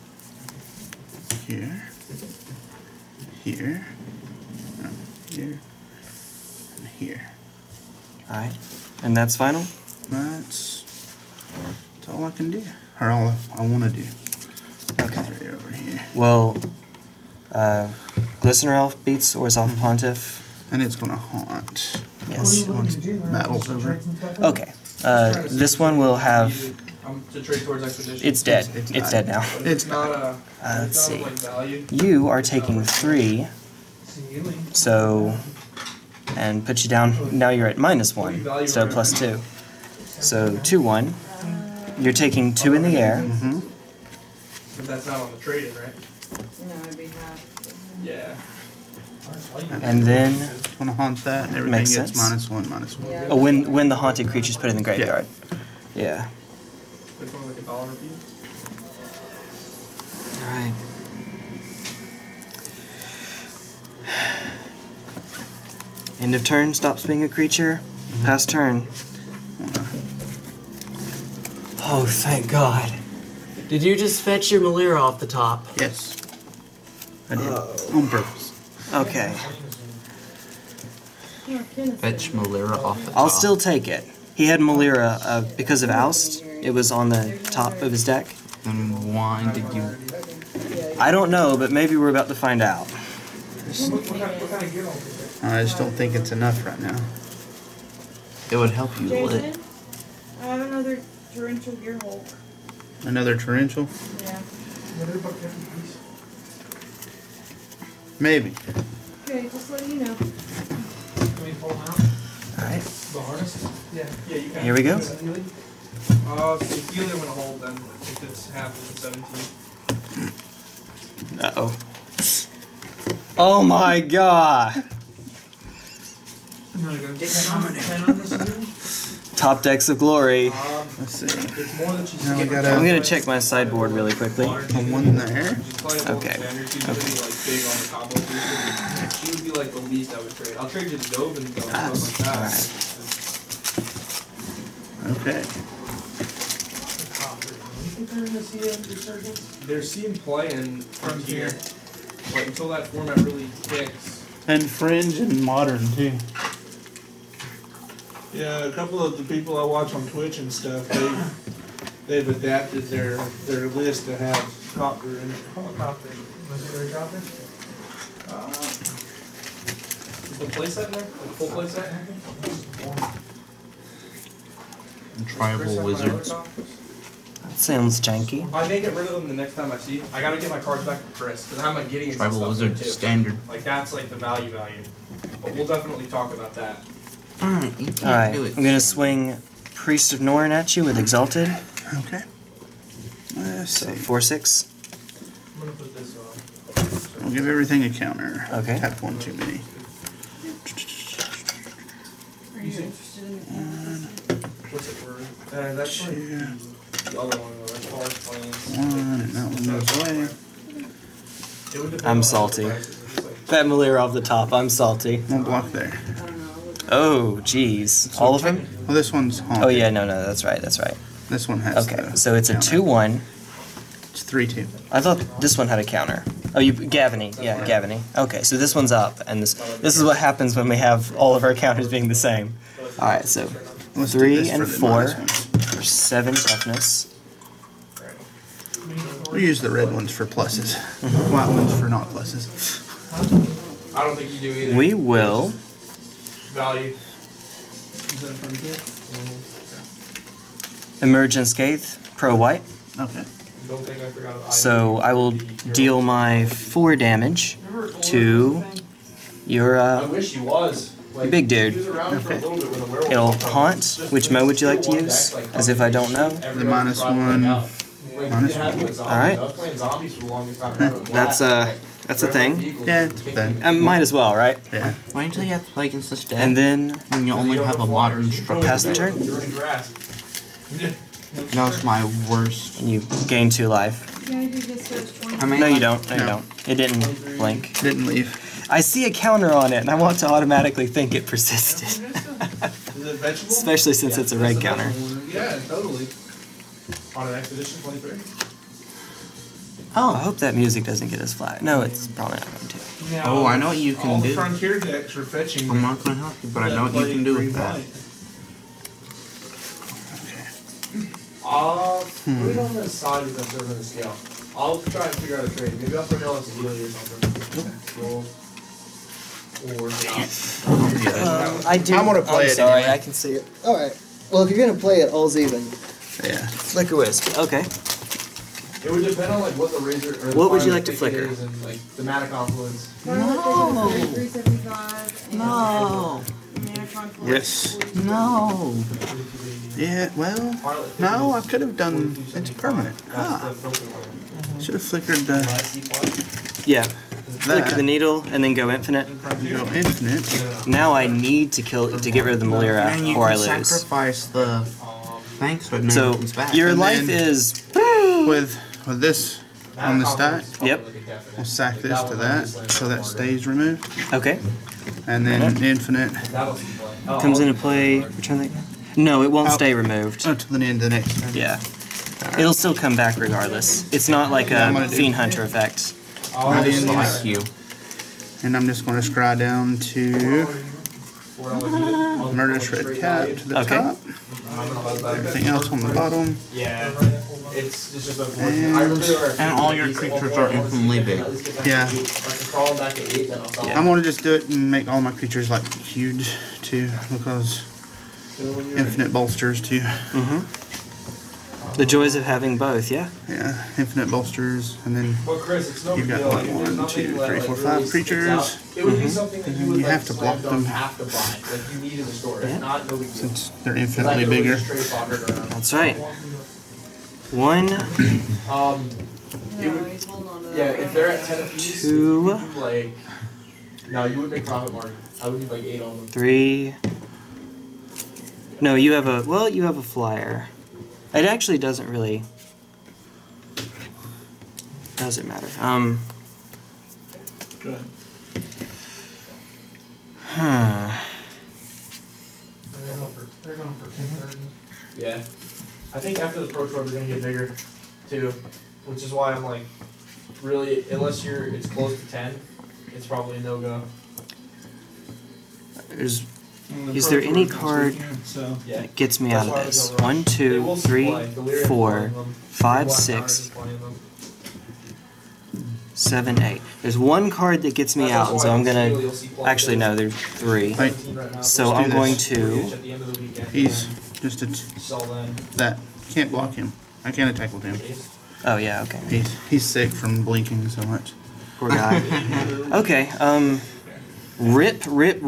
here, here, here, and here. Alright. And that's final? That's all I can do. Or all I want to do. Okay. Right over here. Well, Glistener Elf beats Orzhov Pontiff. And it's going to haunt. Yes. Once battle's over. Okay. This one will have... To trade towards expedition. It's dead. It's It's died. dead now. But it's not a. Let's it's not see. like value. You are taking 3, so... And put you down... Now you're at -1, so +2. So 2-1. You're taking 2 in the air. But that's not on the trade-in, right? No, it'd be half. Yeah. And then... Want to haunt that, and everything Makes gets sense. -1/-1. Yeah. Oh, when the haunted creature's put in the graveyard. Yeah. It's only like $1 fee. Alright. End of turn, stops being a creature. Pass turn. Oh, thank God. Did you just fetch your Melira off the top? Yes. I did. On purpose. Okay. Fetch Melira off the top. I'll still take it. He had Melira because of Oust. It was on the top of his deck. Then why did you... I don't know, but maybe we're about to find out. I just don't think it's enough right now. It would help you lit. Jason, I have another torrential Gearhulk. Another torrential? Yeah. Maybe. Okay, just let you know. Can we pull them out? Alright. The harness? Yeah. Yeah, you can. Here we go. If you only want to hold, then if it's half, it's 17. Uh-oh. Oh my God! I'm gonna go get 10 on this again. Top decks of glory. Let's see. It's more that she's Now we got I'm a gonna check my sideboard really quickly. one there. Okay. She's gonna be like big on the combo pieces. She would be like the least I would trade. I'll trade you the Dove and stuff like that. Alright. Okay. You think they're gonna see a resurgence? They're seeing play in Frontier, but until that format really kicks. And fringe and modern too. Yeah, a couple of the people I watch on Twitch and stuff, they've adapted their list to have copter in it. Helicopter. Legendary copter? The playset in there? Like full playset? Tribal wizards. Sounds janky. I may get rid of them the next time I see. I gotta get my cards back from Chris because I'm like getting Tribal wizard standard. Like that's like the value. But we'll definitely talk about that. Alright, you can't Alright, do it. I'm gonna swing Priests of Norn at you with Exalted. Okay. Let's So see. 4/6. I'm gonna put this on. I'll give everything a counter. Okay. Have one too many. Are you interested in What's it for? That's like Two, the other one. Like Forest Plains. one, and that one goes away. It would depend I'm on salty. the prices. It's just like- That Melira off the top, I'm salty. One block there. Oh, jeez. All of them? Well, this one's haunted. Oh, yeah, no, that's right, that's right. This one has Okay, the so it's a counter. 2/1. It's 3/2. I thought this one had a counter. Oh, Gavany. Yeah, Gavany. Okay, so this one's up, and this is what happens when we have all of our counters being the same. Alright, so Let's do 3 this and for the 4 minus ones. for 7 toughness. We use the red ones for pluses. White ones for not pluses. I don't think you do either. We will Value. Emerge Unscathed, pro white. Okay. Don't think I forgot about So I will deal my 4 damage to your I wish he was. Like, big dude. he was around for a little bit when the werewolf It'll popped up. haunt. Which mode would you like to use? As if I don't know. The minus one. Minus one. Alright. That's a thing. Yeah, it's then. Might as well, right? Yeah. Wait until you have to play against this deck. And then when you only have a modern structure. pass the turn. You're in grass. That was my worst. And you gain 2 life. Yeah, you just search 20. I mean, No, you don't. No, you No. don't. It didn't blink. Didn't leave. I see a counter on it, and I want to automatically think it persisted. Is it vegetable? Especially since it's a red counter. Yeah, totally. On an expedition 23. Oh, I hope that music doesn't get us flat. No, it's probably not going to. Oh, I know what you All can the do. frontier decks are fetching. I'm not going to help you, but I know what you can do with that. Put it on the side with the server the scale. I'll try and figure out a trade. Maybe I'll put it on a Zealy or something. Roll. Or I do. I'm gonna play I'm it sorry, anyway. I can see it. Alright. Well, if you're going to play it, all's even. Yeah. Flicker Wisp. Okay. it would depend on like what the razor or the What would you fire like to stick flicker? is and like the mana confluence. No. 375. No. Mana conflict. Yes. No. Yeah, well, no, I could have done, it's permanent. Ah, should have flickered the, Yeah. Flicker the needle and then go infinite. go infinite. Now I need to get rid of the Melira And you or I can lose. sacrifice the thanks, but So comes back. your And life then- is With this on the stack, Yep. we'll sack this to that, so that stays removed. okay. And then infinite, Comes into play. Return that. No, it won't Out. stay removed. until the end of the next turn. Yeah. It'll still come back regardless. It's not like I'm a gonna do- Fiend Hunter effect. Like you. And I'm just going to scry down to Murderous Red Cap to the Okay. top. Everything else on the bottom. Yeah. It's just unfortunate. I really And all your creatures are infinitely big. Yeah. If I can crawl back at 8, then I'll crawl. I'm going to just do it and make all my creatures like huge too, because infinite bolsters too. The joys of having both, yeah? Yeah, infinite bolsters, and then But Chris, it's no You've big got deal. like Like, there's 1, nothing 2, that, 3, like, 4, really 5 sticks creatures. out. It would be something that you would You like have to block slam them. dunk have to buy. Like you need in the store. If not, no big deal. since they're 'Cause I infinitely could always bigger. just trade pocket around. That's right. 1, It No, would, he's holding on to that. yeah, if they're at 10 apiece, 2, you like, no, you would make profit margin. I would need like 8 on them. 3. No, you have a, well, you have a flyer. It actually doesn't really, doesn't matter. Go ahead. They're going for 230. Yeah. I think after the Pro Tour, they're going to get bigger, too. Which is why I'm like, really, unless it's close to 10, it's probably a no-go. There's Is there any card that gets me out of this? 1, 2, 3, 4, 5, 6, 7, 8. There's one card that gets me out, and so I'm gonna. Actually, no, there's 3. Right. So I'm going to. He's just that. Can't block him. I can't attack with him. Oh yeah, okay. He's sick from blinking so much. Poor guy. Okay. Rip.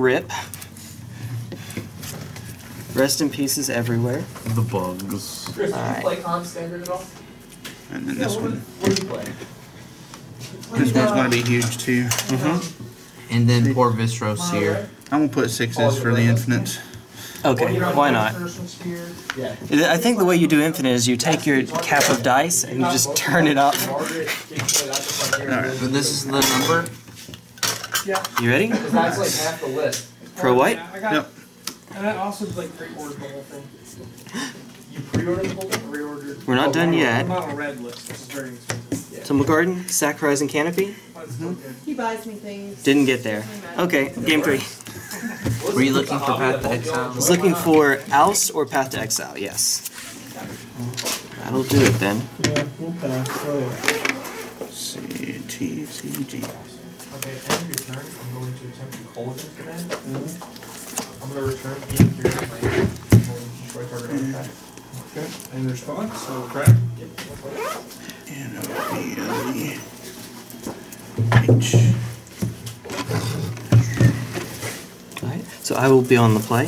Rest in pieces everywhere. The bugs. Chris, do you play Con Standard at all? And then this one. What do you play? This one's going to be huge too. And then poor Visros here. I'm going to put 6s for the infinite. Okay, why not? Yeah. I think the way you do infinite is you take your cap of dice and you just turn it up. Alright. So this is the number. Yeah. You ready? Because that's like half the list. Pro white? I got, Yep. and I also like pre-ordered the whole thing. You pre-ordered the whole thing? Pre-ordered. We're not done yet. I'm not on a red list. This is very expensive. Tumble Garden, Sack Horizon Canopy. But it's still good. He buys me things. Didn't get there. Okay, game 3. Were you looking for Path to I Exile? was looking for Oust or Path to Exile, yes. That'll do it then. Yeah, we'll pass. Go ahead. CTCG. Okay, end your turn. I'm going to attempt to call it command. I'm going to return being here to my hand. I'm going to destroy target artifact. Okay, and there's response, so crack. H. Alright, so I will be on the play.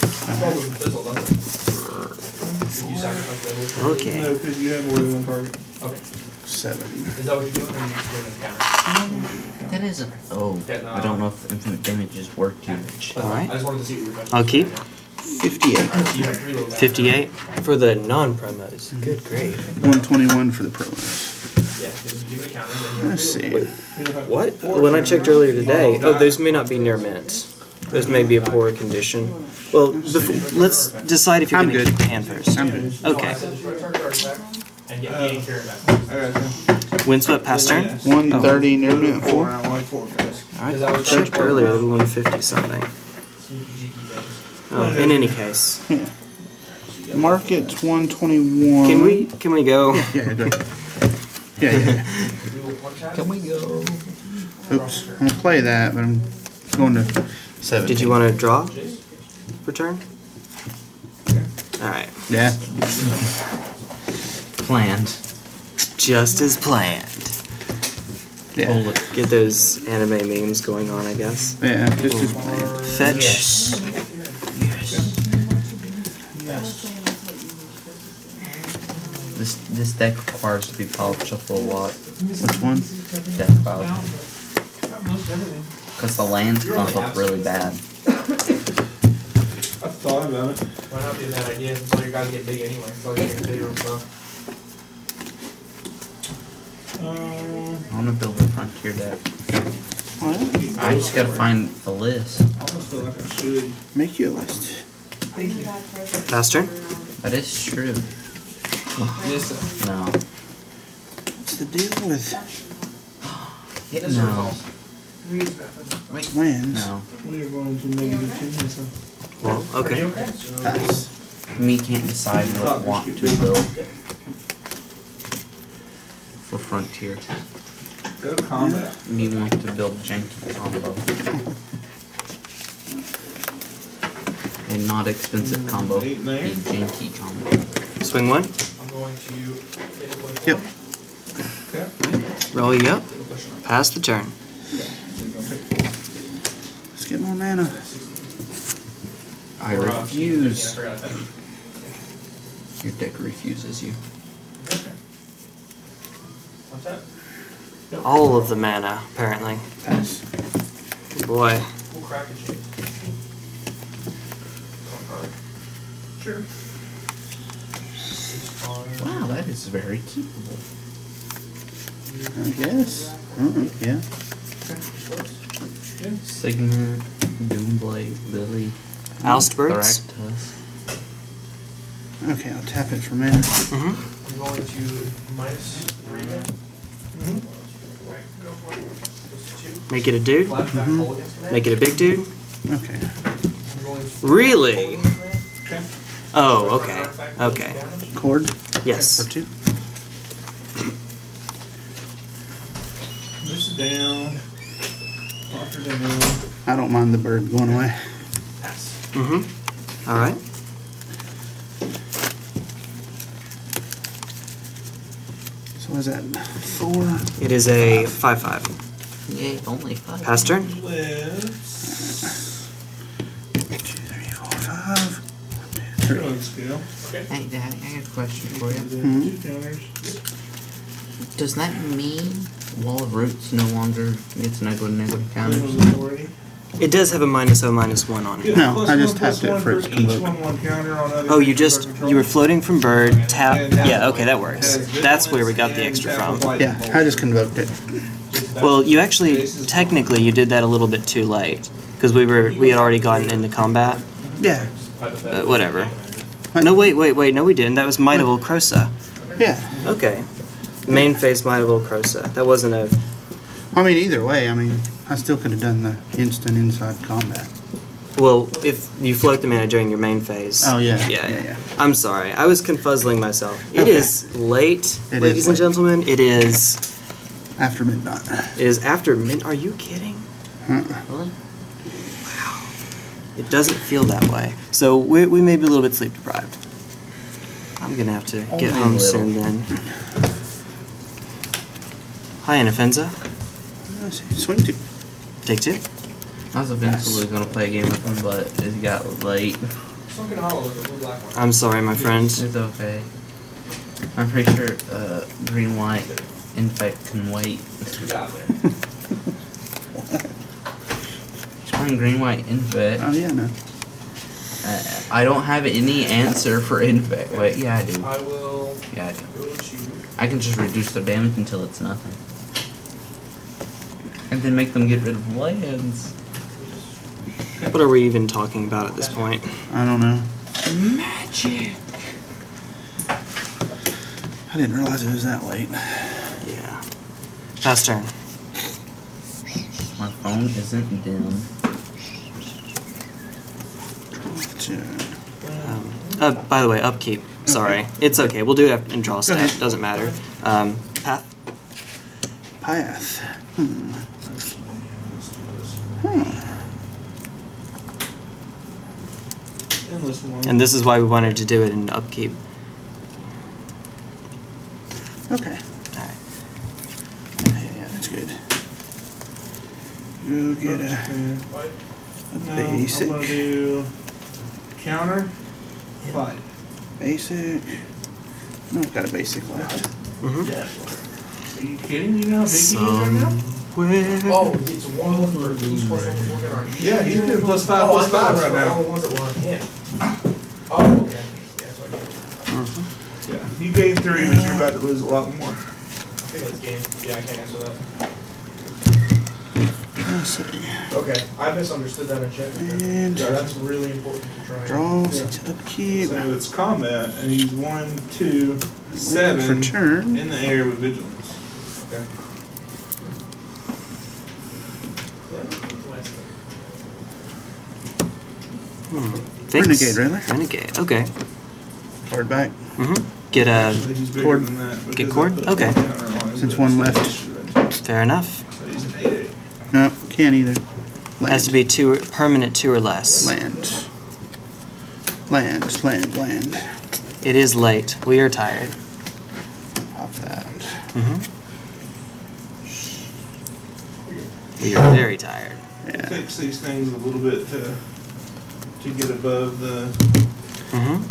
Okay. No, because you have more than one target. Okay. 7. Is that what you're doing, or are you just doing a counter? That isn't. Oh, I don't know if infinite damage is worth too much. Alright. I just wanted to see what you were doing. I'll keep. 58. You have 3 little 58 for the non-promos. Good grade. 121 for the pros. Yeah, just give it a counter, then you Let's see. What? When I checked earlier today, oh, those may not be near mint. Those may be a poor condition. Well, let's decide if you're I'm going to good. keep the hand first. I'm good. Okay. destroy target artifact, and get the carry back. I got you. Windswept past turn? 130 near mint 4. I like 4 guys. Alright, I checked earlier, it was 150 something. Oh, in any case. Yeah. Market's 121. Can we go? Yeah, go. Yeah. Can we go? Oops. I'm going to play that, but I'm going to 7. Did you want to draw for turn? Alright. Yeah. Planned. Just as planned. Yeah. Get those anime memes going on, I guess. Yeah, just as planned. Fetch. This deck requires to be power shuffle a lot. Which one? Deck power. Because the lands bump up really bad. I thought about it. Why not be a bad idea? It's all your guys get big anyway. It's all you get bigger and stuff. I want to build a frontier deck. What? I just gotta find the list. I almost feel like I should. Make you a list. Pass turn? That is true. Nissa. No. What's the deal with No. lands? No. We are going to -2 Nissa. Well, okay. Pass. Me can't decide what I want to build for frontier. Go to combat. Me want to build janky combo. A not expensive combo. A janky combo. Swing one. I'm going to Yep. Roll you up. Pass the turn. Let's get more mana. I refuse. Your deck refuses you. What's that? All of the mana, apparently. Pass. Boy. We'll crack a shape. Sure. Wow, that is very keepable. I guess. Yeah. Signet, Doomblade, Lily, Oustbirds. Thractus. Okay, I'll tap it for mana. Mm-hmm. I'm going to minus 3 now. Make it a dude. Flashback hole against command. Make it a big dude. Okay. Really? Oh, okay. Okay. Cord? Yes. For 2. This is down. Doctor down. I don't mind the bird going away. Mm-hmm. Alright. So is that 4? It is a 5/5. Yay, only 5. Pass turn. Let's 2, 3, 4, 5. 1, 2, 3. scale. Hey, Daddy, I got a question for you. 2 counters. Does that mean Wall of Roots no longer gets negative counters? Authority. It does have a -0/-1 on it. No, I just tapped it for its each convoke. 1/1 counter on other Oh, you creatures just, under control. you were floating from bird, tap, yeah, okay, that works. That's where we got the extra from. Yeah, I just convoked it. Well, you actually, technically, you did that a little bit too late. Because we had already gotten into combat. Yeah. Whatever. No, wait, no we didn't. That was Might of Old Krosa. Yeah. Okay. Main phase Might of Old Krosa. That wasn't a... I mean, either way, I mean, I still could have done the instant inside combat. Well, if you float the mana during your main phase. Oh, yeah. Yeah. I'm sorry. I was confuzzling myself. It Okay. is late, It ladies is and late. gentlemen. It is... After midnight. It is after mid... Are you kidding? Really? It doesn't feel that way. So we may be a little bit sleep deprived. I'm gonna have to get home soon then. Hi, Anafenza. Swing 2. Take 2. I was eventually going to play a game with him, but it got late. Sunken Hollow is a blue black one. I'm sorry, my friend. It's okay. I'm pretty sure green-white Infect can wait. You got there. I'm green-white Infect. Oh, yeah, no. I don't have any answer for Infect. Wait, yeah, I do. I will Yeah, I do. go to I can just reduce their damage until it's nothing. And then make them get rid of lands. What are we even talking about at this point? I don't know. Magic! I didn't realize it was that late. Yeah. Pass turn. My phone isn't dim. By the way, upkeep. Sorry. It's okay. We'll do it after, in draw step. ahead. Doesn't matter. Path. Path. Endless one. And this is why we wanted to do it in upkeep. Okay. Alright. Yeah, that's good. You'll get a No, basic. I'm gonna do counter. 5. Basic. No, I've got a basic left. Mm-hmm. Are you kidding me now? Big right now? Oh, it's 1 for each one of them working on. Yeah, he's doing +5 +5 right now. Oh, the ones that were on him. Oh, okay. Yeah, so I get it. Yeah, you gained 3, but you're about to lose a lot more. I think it's game. Yeah, I can't answer that. Let's see. Okay, I misunderstood that enchantment. And Yeah, that's really important to try. draw, six upkeep. So it's combat, and he's 1, 2, 7 For turn. in the air with vigilance. Okay. Thanks. Renegade, really? Renegade. Okay. Card back. Mm-hmm. Get a... So he's bigger Cord. than that Get because cord? I put Okay. a counter on him, Since but one it's left. Fair enough. So he's an 8/8. No, can't either. It has to be permanent 2 or less. Land. Land. It is late. We are tired. Pop that. Mm-hmm. We are very tired. It takes these things a little bit to get above the, Mm-hmm.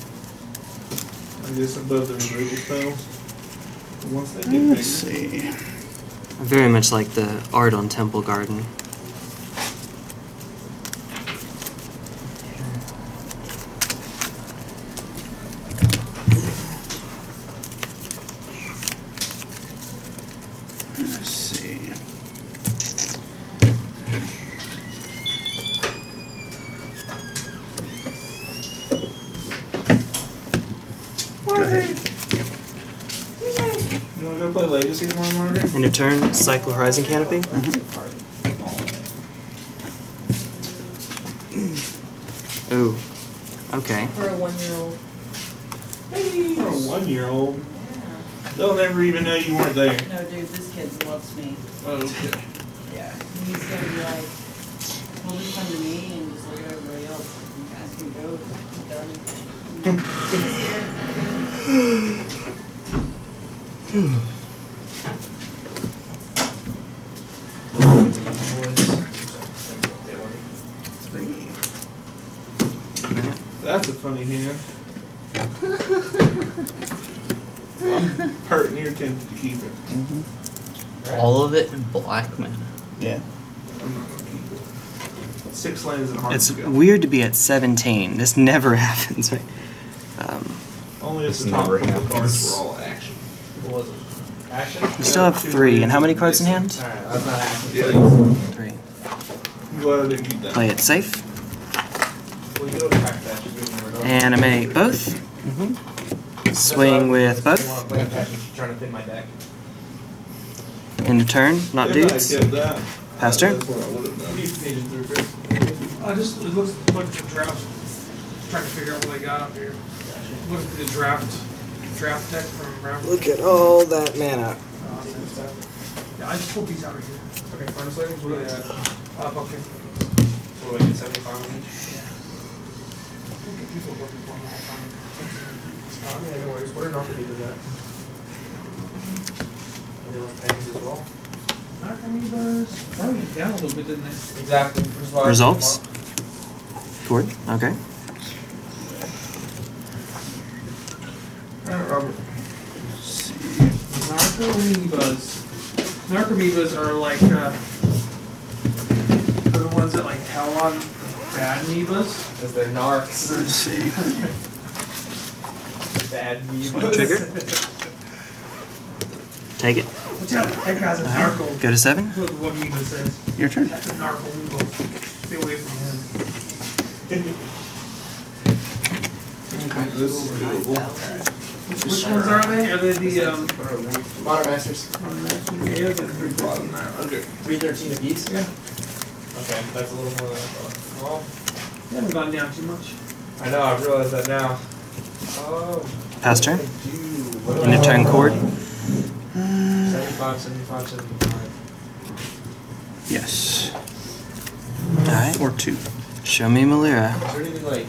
I guess above the removal spells. But once they get Let's bigger. see. Very much like the art on Temple Garden. Let's see. Go ahead. You wanna go play Legacy tomorrow, Margaret? End of turn, cycle Horizon Canopy. Ooh. Okay. For a 1-year-old. Hey, for a 1-year-old. Yeah. They'll never even know you weren't there. No, dude, this kid loves me. Oh, okay. Yeah. He's gonna be like, he'll just come to me and just look at everybody else and ask me to go. That's a funny hand. I'm hurt near tempted to keep it. All of it in black mana. Yeah. I'm not gonna keep it. 6 lands and hard It's to go. weird to be at 17. This never happens, right? Only if It's the top never couple cards happens. were all action. What was it? Action? You still have 3, and how many cards in hand? Alright, that's not action. Yeah. 3. I'm glad I didn't keep that. Play it safe. Well, you go attack that. Just give me your remote. Animate both. Swing with That's why I both. wanna play attack, trying to thin my deck. End of turn, not If dudes. I kept that, Pass turn. that's what I would have done. What do you need through, Chris? It looks like the draft. Trying to figure out what I got up here. Look at the draft deck from Brown. Look at all that mana. Yeah, I just pulled these out of here. Okay, furnace items, what are they at? Okay. So what, 75 on each? We'll get people looking for them all the time. Yeah, no worries. What are not to do that? Are they left panties as well? Not amoebas. Probably down a little bit, didn't they? Exactly. Results? Cord? Okay. Alright, Robert. Narcomoebas. Narcomoebas are like, they're the ones that like tell on bad amoebas. Because they're narcs. Let's see. Bad amoebas. Trigger. Take it. Watch out, that guy's a narco. Go to 7. That's what one amoeba says. Your turn. That's a narco amoeba. Stay away from him. This is doable. Which ones are they? Are they the, Modern Masters. yeah, they're pretty bottom now. Okay. 313 apiece? Yeah. Okay, that's a little more than I thought. Well, They haven't gone down too much. I know, I've realized that now. Oh. Pass turn. What do I End of do? turn cord. 75, 75, 75. Yes. Alright. Or 2. Show me Melira. Is there anything like...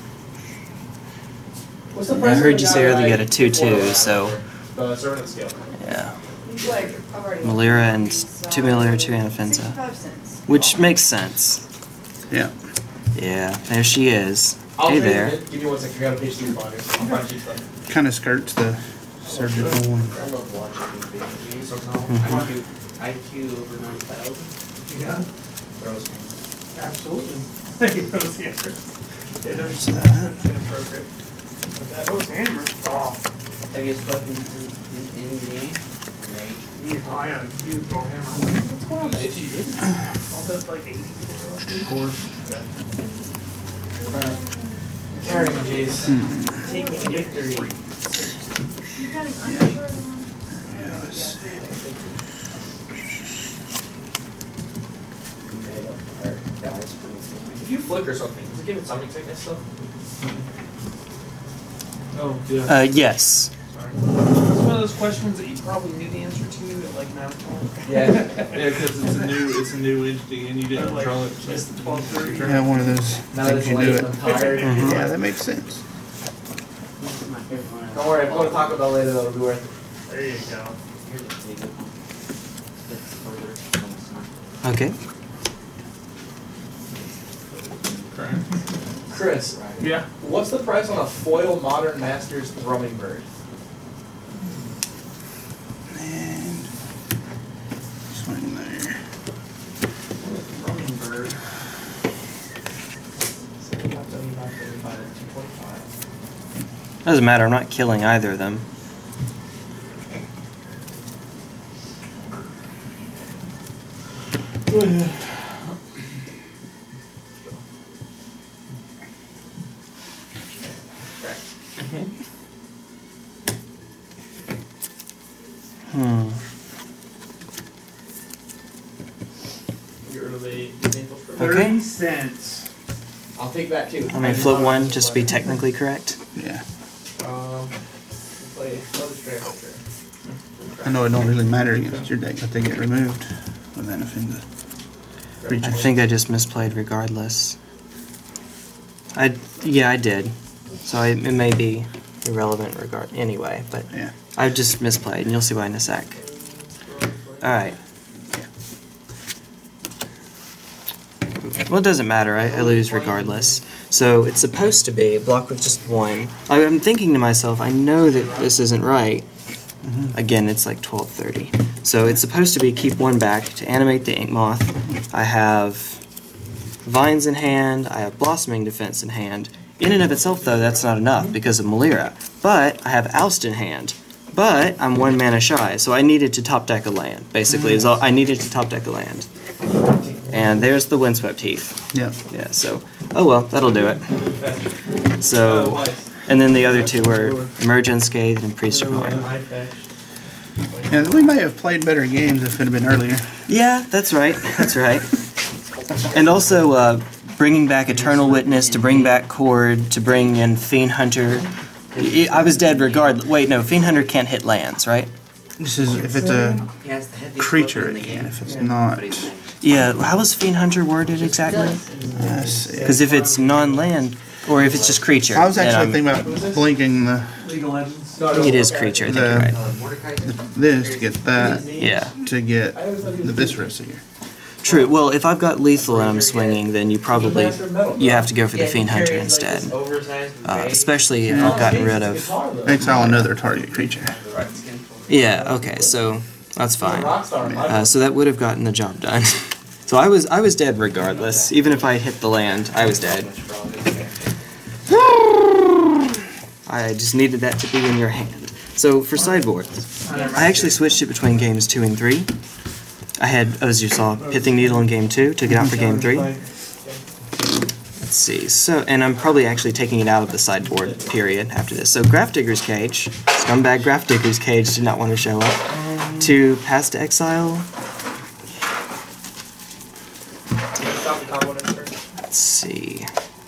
What's the I price of heard the you guy say earlier you that got a 2/2, I- so The Servant of the Scale. yeah. He's like, I've already. Melira and 2 Melira, 2 Anafenza. 65 cents. Which makes sense. Yeah. Yeah, there she is. I'll Hey trade there. it. Give me 1 second, I got a page 3 binder. I'll find cheap stuff. Kind of skirts the surgical one. I love watching these games. So no, IQ over 9,000. Yeah, throws me. absolutely. Those hammers. Yeah, they're So that. inappropriate. Those hammers. Oh, Heaviest weapon in the game. Great. you high on you go hammer. What's going on? If you did. All that like 80. Carrying Jace. Taking victory. You got an uninsured one? Yeah, let's see. If you flicker something, does it give it summoning sickness stuff? Oh, yeah. Yes. Sorry. It's one of those questions that you probably knew the answer to at like 9 o'clock. Yeah. Yeah, because it's a new entity and you didn't Like, draw it. just 12:30. Yeah, one of those Now that things it's you do late it. and I'm tired. Mhm. Yeah, that makes sense. This is my favorite one. Don't worry, I'm going to Taco Bell later though, it'll be worth it. There you go. Here's a big one. That's further. Almost not. Okay. Chris, Yeah. what's the price on a foil Modern Masters Thrumming Bird? And swing there. Thrumming Bird. 75, 75, 75, 225. Doesn't matter, I'm not killing either of them. Hmm. Get rid of the 30 cents. I'll take that too. I mean, flip 1 just to be technically correct. Yeah. Play another strand. I know it don't really matter against your deck, but they get removed when that offends the I creatures. think I just misplayed regardless. Yeah, I did. So it may be irrelevant anyway, but Yeah. I just misplayed, and you'll see why in a sec. Alright. Well, it doesn't matter. I lose regardless. So it's supposed to be a block with just 1. I'm thinking to myself, I know that this isn't right. Again, it's like 12:30. So it's supposed to be keep 1 back to animate the Inkmoth. I have Vines in hand. I have Blossoming Defense in hand. In and of itself, though, that's not enough because of Melira. But I have Oust in hand. But I'm 1 mana shy, so I needed to top deck a land. Basically, is all I needed to top deck a land. And there's the Windswept Heath. Yep. Yeah. So, oh well, that'll do it. So, and then the other 2 were Emerge Unscathed and Priests of Norn. Yeah, we may have played better games if it had been earlier. Yeah, that's right. That's right. And also bringing back Eternal Witness, to bring back Cord, to bring in Fiend Hunter. I was dead regardless. Wait, no, Fiend Hunter can't hit lands, right? This is if it's a creature, it can. If it's not, Yeah, how was Fiend Hunter worded exactly? Because if it's non-land, or if it's just creature. I was actually then thinking about blinking it is creature, I think you're right. this to get that, Yeah. to get the Viscerous here. True. Well, if I've got lethal and I'm swinging, then you have to go for the Fiend Hunter instead. Especially if I've gotten rid of... Exile another target creature. Yeah, okay, so that's fine. So that would have gotten the job done. So I was dead regardless. Even if I hit the land, I was dead. I just needed that to be in your hand. So for sideboard, I actually switched it between games 2 and 3. I had, as you saw, Pithing Needle in game 2, took it out for game 3. Let's see, so, and I'm probably actually taking it out of the sideboard period after this. So Grafdigger's Cage, Scumbag Grafdigger's Cage did not want to show up. To Pass to Exile. Let's see.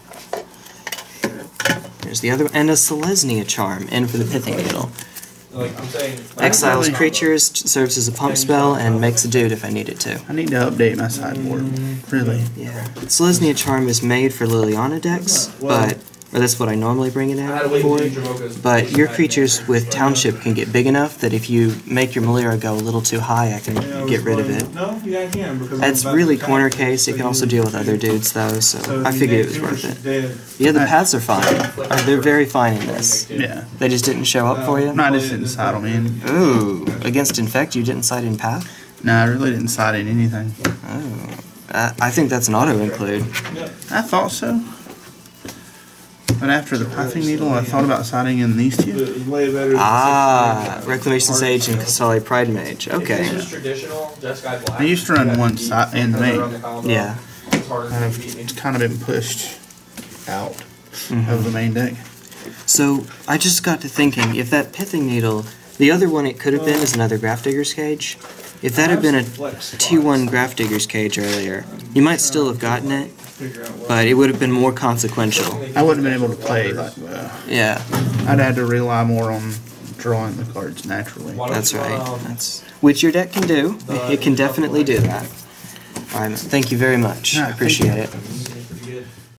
There's the other, and a Selesnya Charm, in for the Pithing Needle. Exiles creatures, serves as a pump spell, and makes a dude if I need it to. I need to update my sideboard, really. Yeah. Selesnya Charm is made for Liliana decks, but or that's what I normally bring it out for. But your creatures with Township can get big enough that if you make your Melira go a little too high, I can get rid of it. No, yeah, I can. It's really corner case. It can also deal with other dudes, though, so I figured it was worth it. Yeah, the paths are fine. They're very fine in this. Yeah. They just didn't show up for you? No, I just didn't side them in. Ooh, against Infect, you didn't side in path? No, I really didn't side in anything. Oh, I think that's an auto-include. I thought so. But after the Pithing Needle, I thought about siding in these 2. Ah, Reclamation Sage and Kasali Pride Mage. Okay. I used to run one side in the main. Yeah. I've kind of been pushed out of the main deck. So, I just got to thinking, if that Pithing Needle, the other one it could have been is another Grafdigger's Cage. If that had been a 2-1 Grafdigger's Cage earlier, you might still have gotten it, but it would have been more consequential. I wouldn't have been able to play like yeah. I'd had to rely more on drawing the cards naturally. That's right. Which your deck can do. It can definitely do that. Alright, thank you very much. I appreciate it.